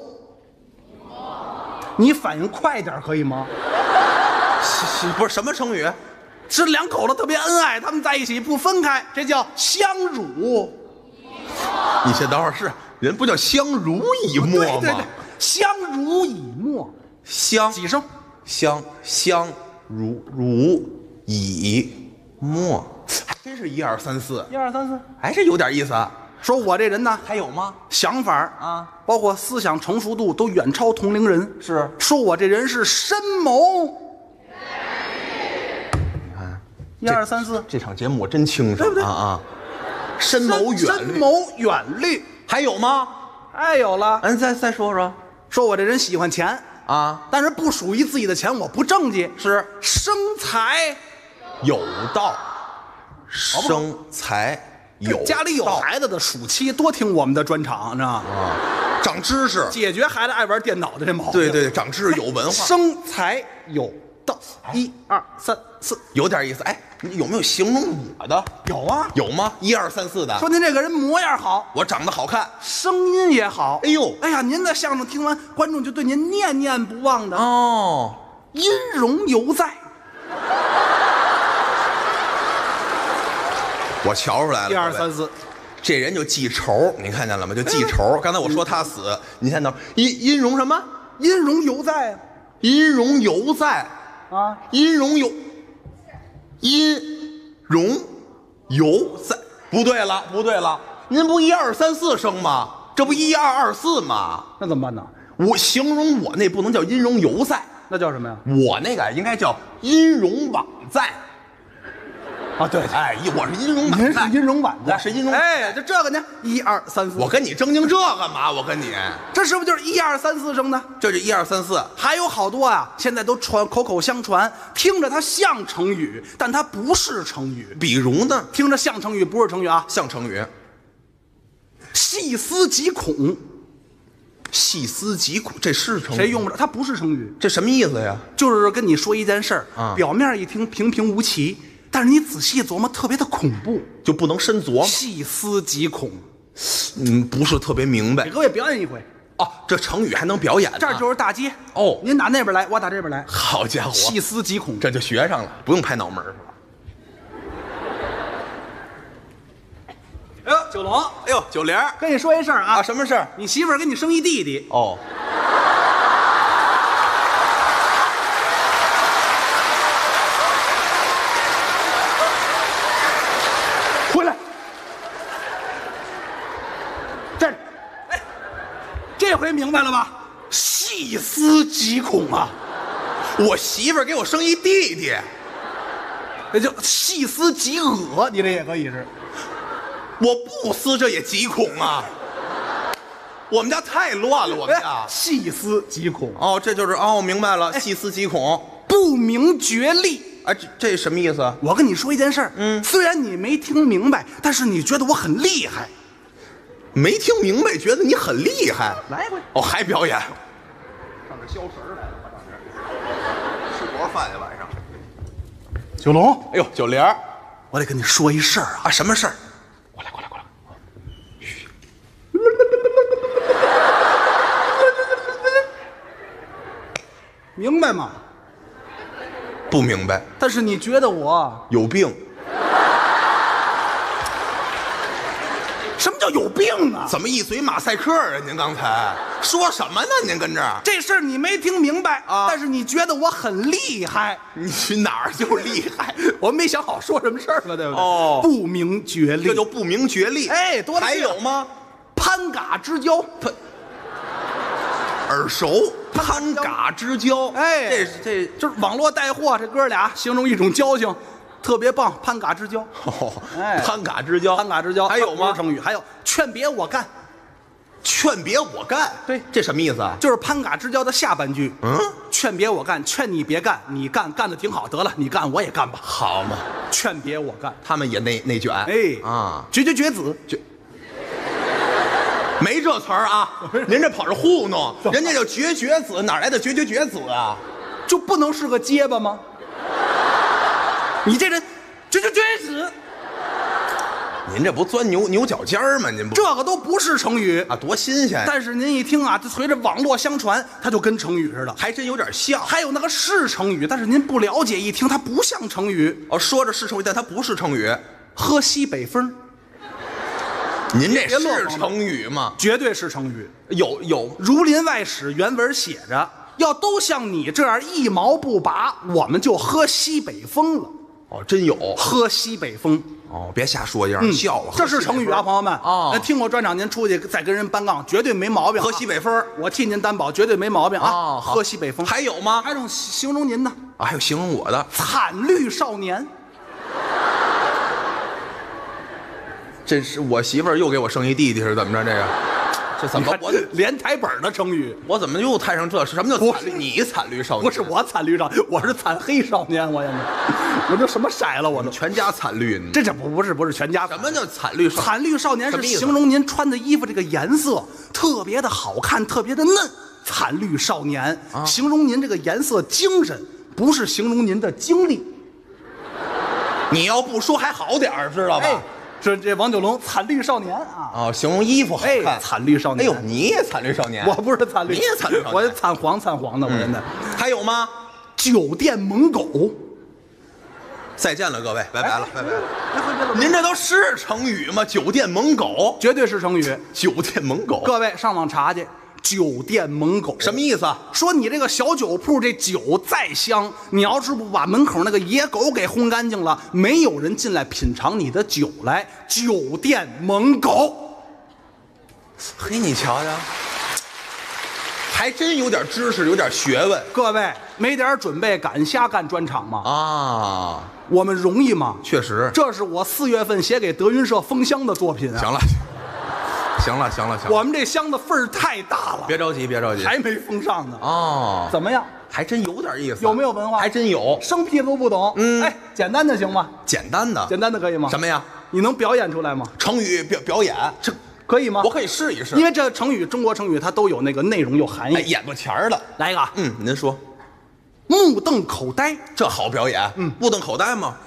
你反应快点可以吗？ 不是什么成语？ 是两口子特别恩爱，他们在一起不分开，这叫相濡。 你先等会儿，是人不叫相濡以沫吗？ 对，相濡以沫， 相几声？ 相如以沫，还真是1、2、3、4。 1、2、3、4， 还是有点意思啊。 说我这人呢， 还有吗？ 想法啊， 包括思想成熟度都远超同龄人。 是， 说我这人是深谋。你看，1、2、3、4， 这场节目我真清楚， 对不对啊？深谋远虑， 还有吗？ 还有了， 再说说。 说我这人喜欢钱啊， 但是不属于自己的钱我不正经。 是生财有道，生财有道。 家里有孩子的暑期多听我们的专场，知道吗？ 啊，长知识， 解决孩子爱玩电脑的这毛病。 对，长知识有文化， 生财有道。1、2、3、4， 有点意思。哎，你有没有形容我的？ 有啊， 有吗？1、2、3、4的。 说您这个人模样好， 我长得好看， 声音也好。 哎呦， 哎呀，您的相声听完，观众就对您念念不忘的哦， 音容犹在。 我瞧出来了。 1、2、3、4， 这人就记仇，你看见了吗？就记仇。刚才我说他死，你看到音容什么？ 音容犹在啊。 音容犹在啊， 音容犹在。不对了，您不1、2、3、4声吗？这不1、2、2、4吗？ 那怎么办呢？ 我形容我那不能叫音容犹在， 那叫什么呀？ 我那个应该叫音容宛在。 啊，对， 哎，我是音容宛在， 您是音容宛在， 我是音容。 哎，就这个呢，1、2、3、4。 我跟你正经这干嘛？我跟你， 这是不是就是1、2、3、4声呢？ 这就1、2、3、4， 还有好多啊，现在都口口相传，听着它像成语，但它不是成语。 比如呢？ 听着像成语，不是成语啊， 像成语。 细思极恐， 细思极恐，这是成语？ 谁用不着？它不是成语， 这什么意思呀？ 就是跟你说一件事儿啊， 表面一听平平无奇，但是你仔细琢磨，特别的恐怖， 就不能深琢磨。 细思极恐。 不是特别明白给。各位表演一回。 哦，这成语还能表演呢？ 这儿就是大街哦， 您打那边来，我打这边来。 好家伙， 细思极恐， 这就学上了，不用拍脑门是吧？ 九龙， 哎呦，九莲儿跟你说一事儿啊， 什么事儿？ 你媳妇儿给你生一弟弟。 哦， 回来，站着。哎，这回明白了吧？细思极恐啊！ 我媳妇儿给我生一弟弟， 那就细思极恶，你这也可以是。 我不思这也极恐啊！我们家太乱了，我们家。 细思极恐， 哦，这就是哦，明白了，细思极恐。 不明觉厉。 哎，这什么意思？ 我跟你说一件事儿，虽然你没听明白，但是你觉得我很厉害。 没听明白，觉得你很厉害。 来回哦，还表演？上这消食来了，上这吃多少饭呀？晚上。 九龙， 哎呦，九莲儿， 我得跟你说一事儿啊。 什么事儿？ 过来，过来，过来。明白吗？ 不明白。 但是你觉得我有病？ 什么叫有病啊？ 怎么一嘴马赛克啊？您刚才说什么呢？您跟这儿， 这事儿你没听明白啊但是你觉得我很厉害， 你去哪儿就厉害？ 我没想好说什么事儿嘛，对不对？ 哦不明觉厉， 这就不明觉厉。 哎多了还去了有吗？ 攀嘎之交， 耳熟，攀嘎之交。 哎， 这就是网络带货，这哥俩形容一种交情，特别棒，攀嘎之交。 哦， 哎攀嘎之交， 攀嘎之交还有吗？ 它不是成语，还有劝别我干， 劝别我干。 对这什么意思啊？ 就是攀嘎之交的下半句。 嗯， 劝别我干，劝你别干，你干的挺好，得了，你干我也干吧。 好嘛， 劝别我干， 他们也内卷。 哎啊， 绝子， 没这词儿啊！您这跑这糊弄，人家叫绝子，哪来的绝子啊？ 就不能是个结巴吗？你这人绝子， 您这不钻牛角尖儿吗？您不这个都不是成语。 啊，多新鲜！ 但是您一听啊，这随着网络相传，它就跟成语似的。 还真有点像。 还有那个是成语，但是您不了解，一听它不像成语。 哦，说着是成语，但它不是成语。 喝西北风， 您这别乐是呵成语吗？ 绝对是成语。 有 《儒林外史》原文写着，要都像你这样一毛不拔，我们就喝西北风了。 哦，真有喝西北风， 哦，别瞎说，让人笑话。 这是成语啊，朋友们哦那听我专场，您出去再跟人搬杠，绝对没毛病啊。 喝西北风我替您担保，绝对没毛病啊。 哦好喝西北风， 还有吗？ 还有种形容您的啊，还有形容我的， 惨绿少年。 这是我媳妇儿又给我生一弟弟是怎么着？这怎么我连台本的成语？ 我怎么又摊上这？什么叫惨绿？你惨绿少年？ 不是我惨绿少，我是惨黑少年。我现在，我这什么色了？我都全家惨绿呢？ 这不是全家惨。 什么叫惨绿少年？ 惨绿少年是形容您穿的衣服这个颜色特别的好看，特别的嫩。惨绿少年形容您这个颜色精神，不是形容您的经历。 你要不说还好点儿，知道吧？ 哎，这王九龙惨绿少年啊！ 哦，形容衣服好看， 哎，惨绿少年。 哎呦，你也惨绿少年？ 我不是惨绿， 你也惨绿少年？ 我惨黄的，我现在。 还有吗？ 酒店猛狗。 再见了，各位，拜拜了，拜拜了。 您您这都是成语吗？酒店猛狗， 绝对是成语。 酒店猛狗， 各位上网查去。酒店猛狗什么意思啊？ 说你这个小酒铺这酒再香，你要是不把门口那个野狗给轰干净了，没有人进来品尝你的酒来。酒店猛狗， 嘿，你瞧瞧，还真有点知识，有点学问。 各位没点准备，敢瞎干专场吗？ 啊， 我们容易吗？ 确实， 这是我4月份写给德云社封箱的作品啊。 行了， 我们这箱子份儿太大了， 别着急， 还没封上呢。 哦， 怎么样？ 还真有点意思。 有没有文化？ 还真有， 生僻都不懂。哎，简单的行吗？ 简单的可以吗？ 什么呀？ 你能表演出来吗？ 成语表演，这可以吗？ 我可以试一试。 因为这成语，中国成语它都有那个内容有含义。 哎，眼巴前儿的， 来一个。 您说。 目瞪口呆， 这好表演。目瞪口呆吗？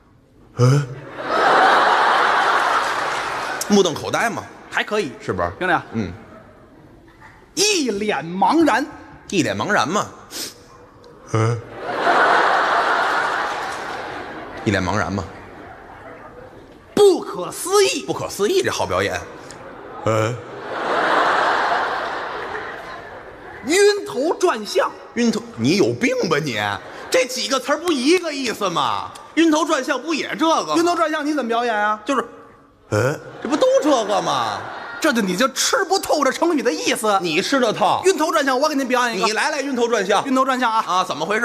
目瞪口呆吗？ 还可以， 是不是？ 兄弟，一脸茫然， 一脸茫然嘛。一脸茫然嘛。 不可思议。 不可思议，这好表演。 晕头转向， 晕头，你有病吧你？这几个词儿不一个意思吗？晕头转向不也这个吗？ 晕头转向你怎么表演啊？ 就是，这不都这个吗？ 这就你就吃不透这成语的意思。 你吃得透？ 晕头转向，我给您表演一个。 你来晕头转向。 晕头转向啊！ 啊，怎么回事？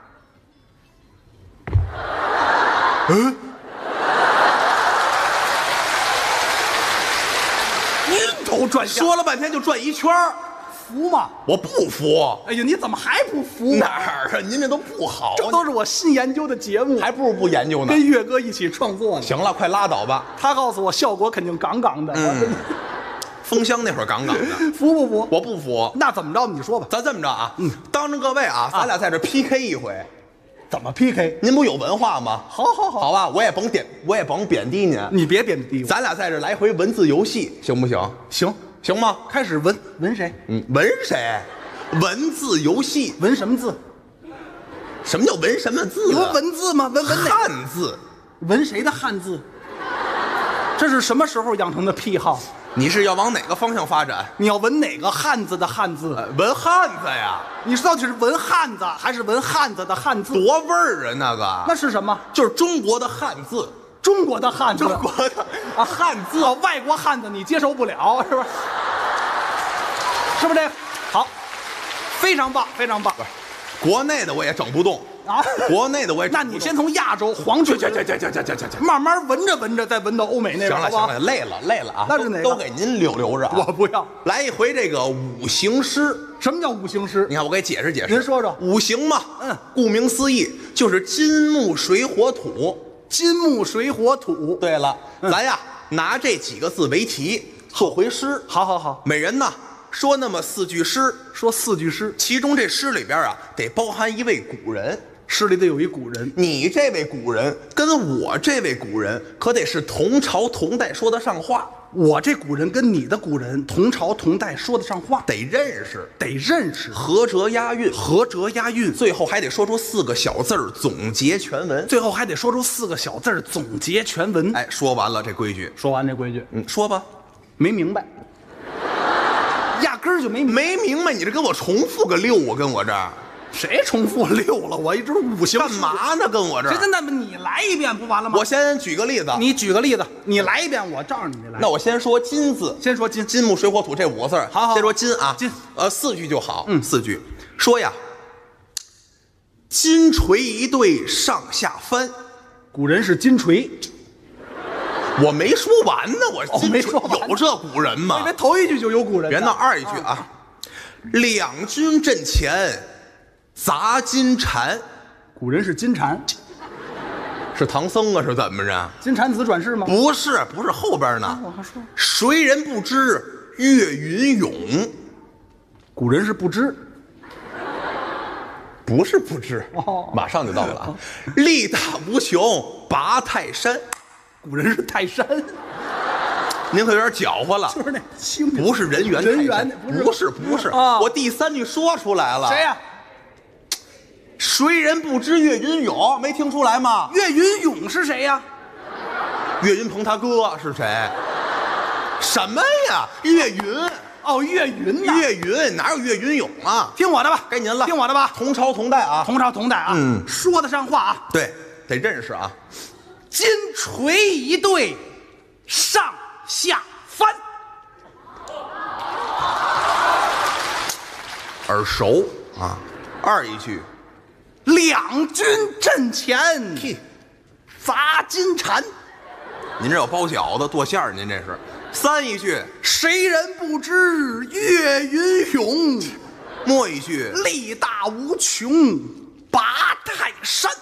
晕头转向， 说了半天就转一圈儿。 服吗？ 我不服。 哎呀，你怎么还不服？ 哪儿啊？您这都不好。 这都是我新研究的节目， 还不如不研究呢。 跟岳哥一起创作呢。 行了，快拉倒吧。 他告诉我效果肯定杠杠的。 封箱那会儿杠杠的， 服不服？ 我不服。 那怎么着？你说吧。 咱这么着啊，当着各位啊，咱俩在这 PK 一回。 怎么 PK？ 您不有文化吗？ 好， 好吧，我也甭贬低您。 你别贬低我。 咱俩在这来回文字游戏，行不行？行吗？ 开始文谁？ 文谁？文字游戏， 文什么字？ 什么叫文什么字？ 有文字吗？文哪？ 汉字。 文谁的汉字？这是什么时候养成的癖好？ 你是要往哪个方向发展？ 你要文哪个汉字的汉字？ 文汉子呀！ 你到底是文汉子还是文汉子的汉字？ 多味儿啊！那个那是什么？ 就是中国的汉字。 中国的汉字， 中国的啊汉字， 外国汉字你接受不了，是不是？是不是这个？好，非常棒，非常棒。 国内的我也整不动啊， 国内的我也整不动。 那你先从亚洲黄去，慢慢闻着，再闻到欧美那边。 行了，累了啊！ 那是哪个？ 都给您留着啊！ 我不要。 来一回这个五行诗。 什么叫五行诗？ 你看，我给解释解释。 您说说。 五行嘛，顾名思义就是金木水火土。 金木水火土。 对了，咱呀拿这几个字为题做回诗。 好， 每人呢说那么4句诗， 说4句诗， 其中这诗里边啊得包含一位古人， 诗里得有一古人。 你这位古人跟我这位古人可得是同朝同代说得上话。 我这古人跟你的古人同朝同代说得上话， 得认识，合辙押韵，最后还得说出4个小字儿总结全文。哎，说完了这规矩，说吧， 没明白，压根儿就没明白。你这跟我重复个6啊，跟我这儿。 谁重复6了？我一直五行干嘛呢？跟我这儿？ 那么你来一遍不完了吗？ 我先举个例子。 你举个例子，你来一遍，我照着你来。 那我先说金字， 先说金， 金木水火土这5个字儿。 好， 先说金啊， 金 ，4句就好。4句说呀，金锤一对上下翻。 古人是金锤。 我没说完呢，我没说完。 有这古人吗？ 因为头一句就有古人。 别闹，2句啊，两军阵前。砸金蝉， 古人是金蝉， 是唐僧啊？是怎么着？ 金蝉子转世吗？ 不是后边呢。 我还说， 谁人不知岳云涌？ 古人是不知， 不是不知，马上就到了啊！力大无穷拔泰山， 古人是泰山。 您可有点搅和了， 就是那清不是人猿，不是，我第3句说出来了。 谁呀？ 谁人不知岳云涌？没听出来吗？ 岳云涌是谁呀？ 岳云鹏他哥是谁？什么呀？岳云。 哦，岳云呐。 岳云哪有岳云涌啊？ 听我的吧， 该您了。 听我的吧， 同朝同代啊， 说得上话啊。 对，得认识啊。 金锤一对，上下翻。 耳熟啊。2句。 两军阵前，砸金蝉。 您这有包饺子剁馅儿，您这是。3句， 谁人不知岳云涌？ 末一句， 力大无穷拔泰山。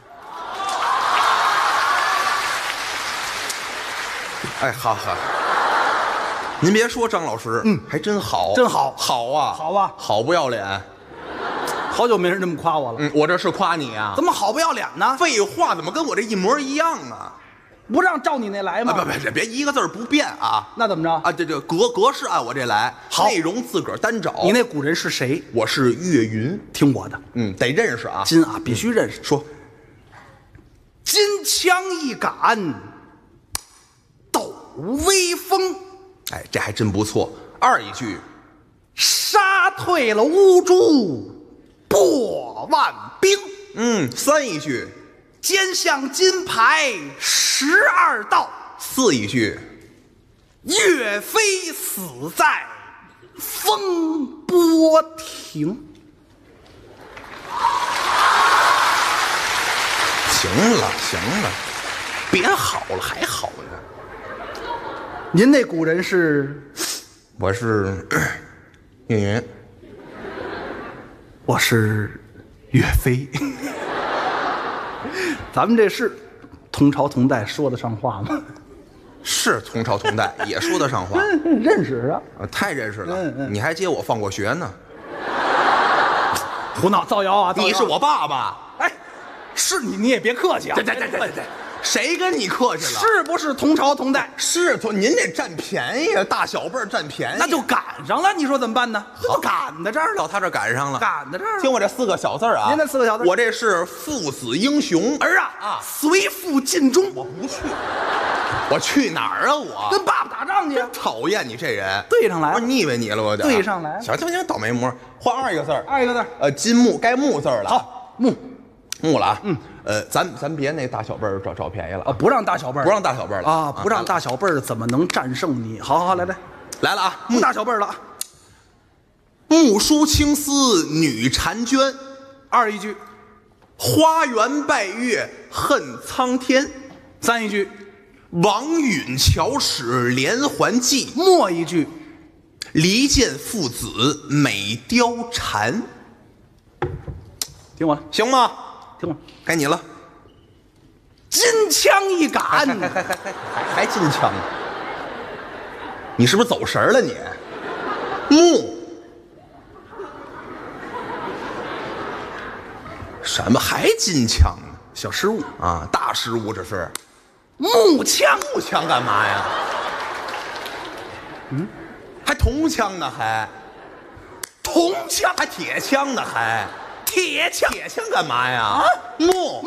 哎，好，您别说，张老师，还真好，好啊，好不要脸。 好久没人这么夸我了。 我这是夸你啊？ 怎么好不要脸呢？ 废话，怎么跟我这一模一样啊？ 不让照你那来吗？ 别一个字不变啊！ 那怎么着啊？这格式按我这来，内容自个儿单找。 你那古人是谁？ 我是岳云， 听我的， 得认识啊。 金啊，必须认识。 说， 金枪一杆， 威风。 哎，这还真不错。二一句， 杀退了乌珠破万兵。 三一句， 肩向金牌12道。 四一句， 岳飞死在风波亭。 行了，别好了，还好呢。 您那古人是？ 我是岳云， 我是岳飞。咱们这是同朝同代，说得上话吗？ 是同朝同代，也说得上话。 认识啊？ 太认识了。你还接我放过学呢。 胡闹，造谣啊！ 你是我爸爸。 哎，是你也别客气啊！ 对，谁跟你客气了？ 是不是同朝同代？ 是，您这占便宜啊，大小辈占便宜， 那就赶上了。你说怎么办呢？好，赶在这儿了， 到他这儿赶上了， 赶在这儿了。 听我这4个小字啊！ 您那4个小字， 我这是父子英雄。 儿啊，随父尽忠。 我不去，我去哪儿啊？我跟爸爸打仗去。 讨厌你这人， 对上来了。 我腻歪你了，我就对上来了。 行，倒霉模，换2个字儿。 2个字。 金木该木字了。 好， 木了啊。咱别那大小辈儿找便宜了啊！不让大小辈儿， 不让大小辈儿了啊！不让大小辈儿怎么能战胜你？好，来了啊！ 木大小辈儿了啊！ 木梳青丝女婵娟。 2一句， 花园拜月恨苍天。 3一句， 王允巧使连环计。 末一句， 离间父子美貂蝉。 听我的， 行吗？ 听我， 该你了。 金枪一杆， 还金枪？你是不是走神了你？木什么还金枪呢？ 小失误啊，大失误这是。 木枪干嘛呀？还铜枪呢？还铜枪？ 还铁枪呢？还铁枪干嘛呀？ 啊， 木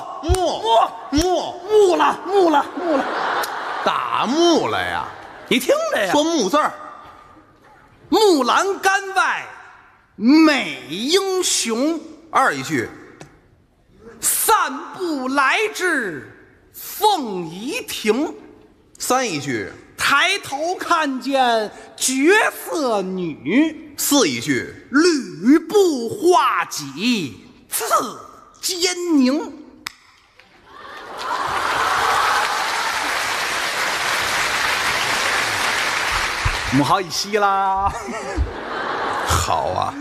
了， 打木了呀！ 你听着呀， 说木字儿， 木栏杆外美英雄。 2一句， 散步来至凤仪亭。 3一句， 抬头看见绝色女。 4一句， 吕布画戟刺奸宁。母好以息啦。 好啊。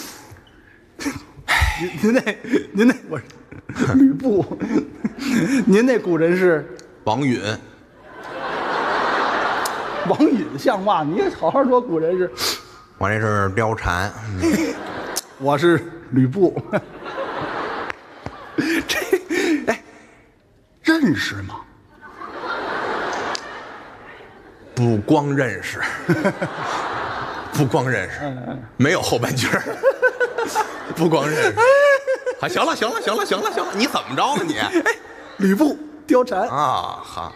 您那我是吕布，您那古人是王允。 王允像话，你也好好说古人是。 我这是貂蝉。 我是吕布。哎，认识吗？ 不光认识，没有后半句儿。不光认识。啊，行了，你怎么着了你？ 吕布、貂蝉啊，好。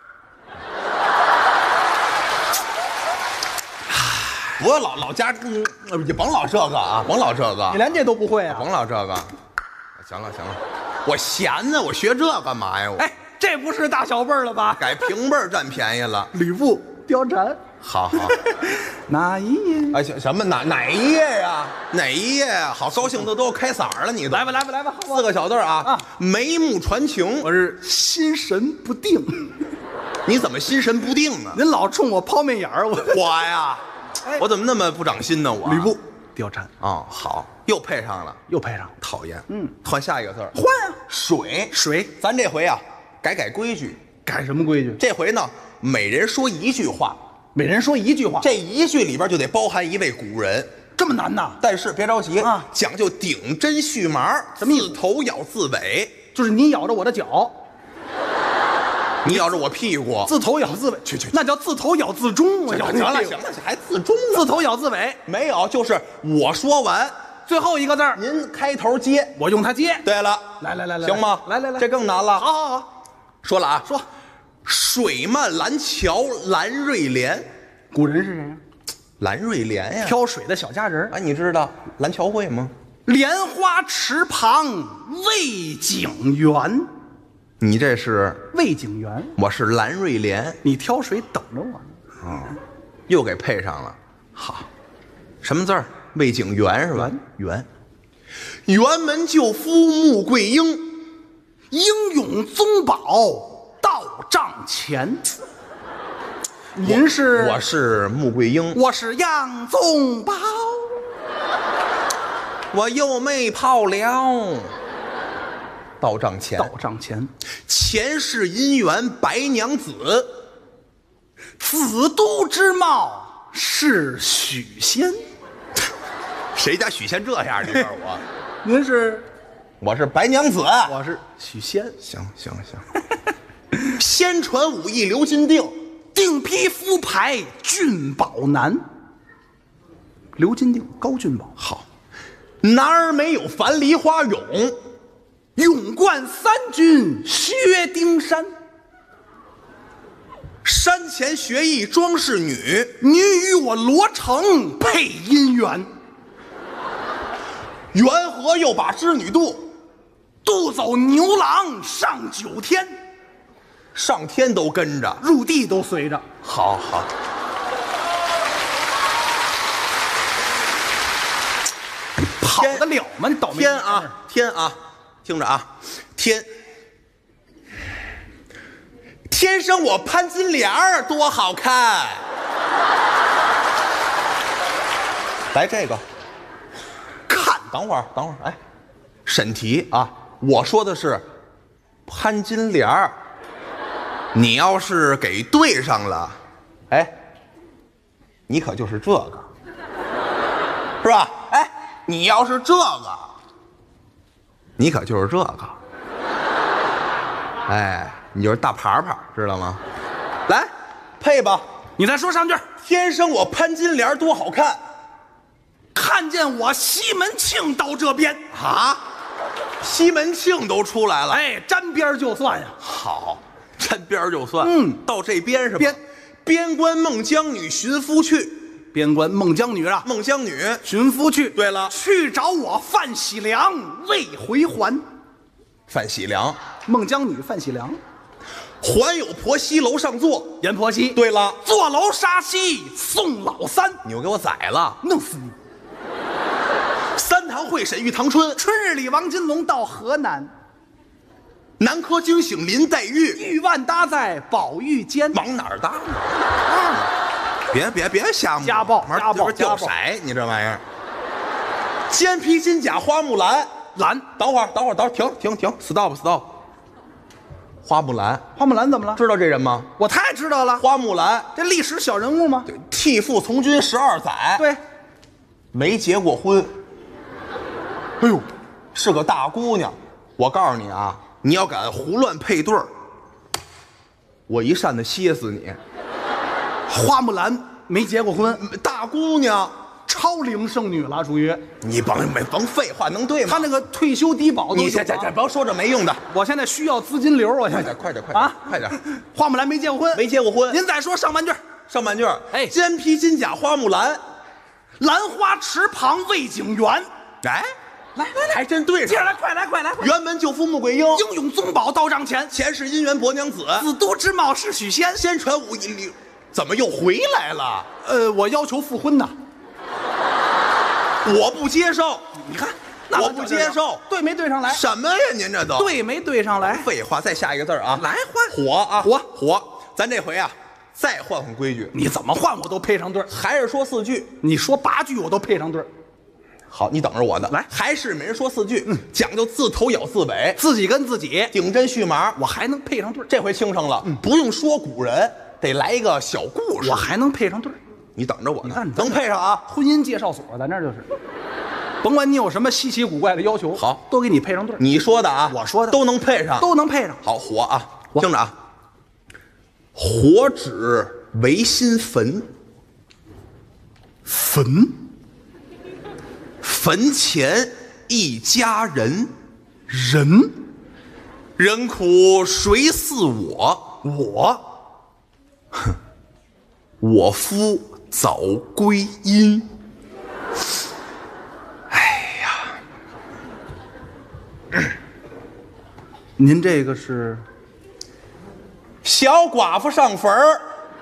不过老家，你甭老这个啊， 你连这都不会啊？ 甭老这个。行了，我闲呢，我学这干嘛呀？ 哎，这不是大小辈儿了吧？ 改平辈儿占便宜了。 吕布、貂蝉。 好。 哪一页？ 哎，什么哪一页呀？哪一页呀？好高兴，都要开嗓了，你都来吧 ，4个小字啊，眉目传情。 我是心神不定。 你怎么心神不定呢？ 您老冲我抛媚眼儿， 我呀，我怎么那么不长心呢？我吕布、貂蝉。 哦，好，又配上了，讨厌。换下一个字儿。 换呀， 水。咱这回啊，改规矩。 改什么规矩？ 这回呢，每人说一句话。 每人说一句话， 这一句里边就得包含一位古人。 这么难呐？ 但是别着急啊， 讲究顶针续麻， 什么意思？ 自头咬自尾， 就是你咬着我的脚， 你咬着我屁股， 自头咬自尾，那叫自头咬自中。我咬行了，还自中呢？ 自头咬自尾没有，就是我说完最后一个字儿， 您开头接， 我用它接。 对了， 来， 行吗？ 来， 这更难了。 好， 说了啊， 说水漫蓝桥蓝瑞莲， 古人是谁呀？ 蓝瑞莲呀。 挑水的小佳人。 啊，你知道蓝桥会吗？ 莲花池旁魏景元。 你这是魏景元， 我是蓝瑞莲， 你挑水等着我呢。 又给配上了。好，什么字儿？魏景元是吧？元。辕门救夫穆桂英， 英勇宗保到帐前。您是？ 我是穆桂英， 我是杨宗保， 我又没跑了。到帐前， 到帐前， 前世姻缘白娘子， 子都之貌是许仙。 谁家许仙这样？你告诉我， 您是？ 我是白娘子， 我是许仙。 行，先传武艺刘金定， 定批夫牌俊宝男。刘金定，高俊宝。 好，男儿没有樊梨花勇， 勇冠三军薛丁山。 山前学艺庄氏女， 你与我罗成配姻缘。 缘何又把织女渡， 渡走牛郎上九天， 上天都跟着， 入地都随着。 好， 跑得了吗？你倒霉天啊，听着啊，天生我潘金莲儿多好看。来这个，等会儿，哎，审题啊，我说的是潘金莲儿，你要是给对上了，哎，你可就是这个，是吧？哎，你要是这个，你可就是这个，哎，你就是大牌牌，知道吗？来，配吧， 你再说上句。 天生我潘金莲多好看。 看见我西门庆到这边啊，西门庆都出来了， 哎，沾边就算呀。 好，沾边就算。到这边是吧？边关孟姜女寻夫去， 边关孟姜女啊， 孟姜女寻夫去。 对了， 去找我范喜良未回还。 范喜良， 孟姜女范喜良， 还有婆媳楼上坐， 阎婆惜。 对了， 坐楼杀西送老三， 你又给我宰了， 弄死你！ 三堂会审玉堂春， 春日里王金龙到河南， 南柯惊醒林黛玉， 玉腕搭在宝玉间。 往哪儿搭？别瞎摸， 家暴， 掉色，你这玩意儿。肩披金甲花木兰，等会儿，停 ，stop。花木兰怎么了？知道这人吗？ 我太知道了。 花木兰， 这历史小人物吗？ 替父从军12载， 对， 没结过婚。哎呦，是个大姑娘。我告诉你啊，你要敢胡乱配对儿，我一扇子歇死你。 花木兰没结过婚， 大姑娘超龄剩女了，属于。 你甭废话，能对吗？ 她那个退休低保都有。 你这甭说这没用的。 我现在需要资金流，我现在快点啊， 快点！ 花木兰没结过婚， 没结过婚。 您再说上半句。哎， 肩披金甲花木兰， 兰花池旁魏景元。 哎， 来， 还真对上。 接下来，快！ 辕门救夫穆桂英， 英勇宗保到帐前， 前世姻缘伯娘子， 子都之貌是许仙， 先传武艺，怎么又回来了？ 我要求复婚呐。 我不接受。 你看， 我不接受。 对没对上来？ 什么呀，您这都对没对上来？ 废话，再下一个字啊！ 来换火啊！ 火！ 咱这回啊，再换规矩。 你怎么换我都配上对， 还是说4句？ 你说8句我都配上对。 好，你等着我的。 来， 还是每人说4句，讲究自头咬自尾， 自己跟自己顶针续麻， 我还能配上对。 这回清成了，不用说古人，得来一个小故事， 我还能配上对。 你等着我呢， 你看能配上啊！ 婚姻介绍所，咱这就是，甭管你有什么稀奇古怪的要求， 好， 都给你配上对。 你说的啊， 我说的都能配上， 都能配上。 好，火啊，听着啊，火指为心坟，坟前一家人，人苦谁似我？ 我夫早归阴。 您这个是小寡妇上坟儿，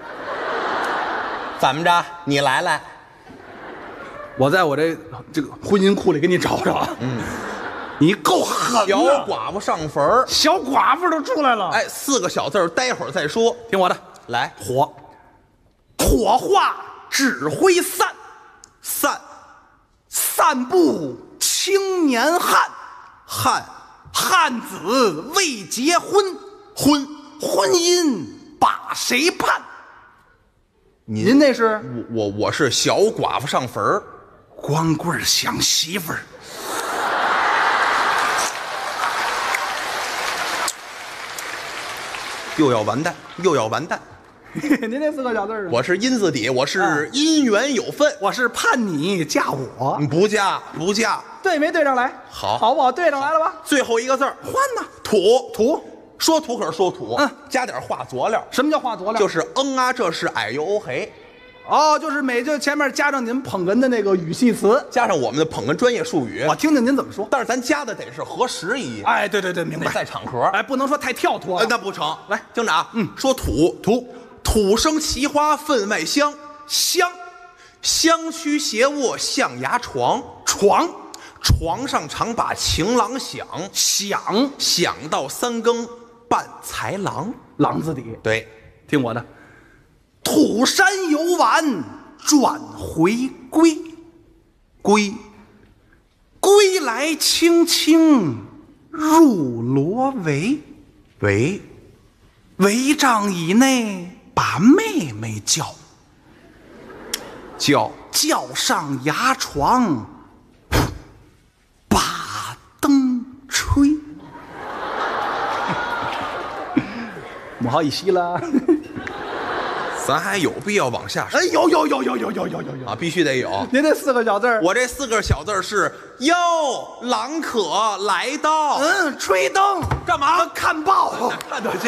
怎么着？你来， 我在我这个婚姻库里给你找找。你够狠小的， 寡妇上坟儿， 小寡妇都出来了。 哎，4个小字儿，待会儿再说。 听我的， 来， 火化指挥散布青年汉子未结婚姻把谁判？您那是我是小寡妇上坟儿， 光棍想媳妇儿。 又要完蛋。 您那4个小字儿， 我是阴字底，我是姻缘有份。 我是盼你嫁我。 不嫁。 对没对上来？好不好？对上来了吧？ 最后一个字儿换呢？ 土，说土可是说土，加点话佐料。 什么叫话佐料？ 就是这是哎呦哦嘿。 就是就前面加上您捧哏的那个语气词， 加上我们的捧哏专业术语， 我听听您怎么说。 但是咱加的得是合时宜。 哎，对，明白。 在场合， 哎，不能说太跳脱了。 那不成。 来， 听着啊，说土生奇花分外香，相须斜卧象牙床上常把情郎想到3更伴才郎。 郎字底， 对， 听我的。土山游玩转回归来轻轻入罗围帐以内把妹妹叫上牙床把灯吹。不好意思了。 咱还有必要往下说？ 哎，有啊，必须得有。 您这4个小字儿， 我这4个小字儿是哟，郎可来到。 吹灯干嘛？ 看报。 看得见。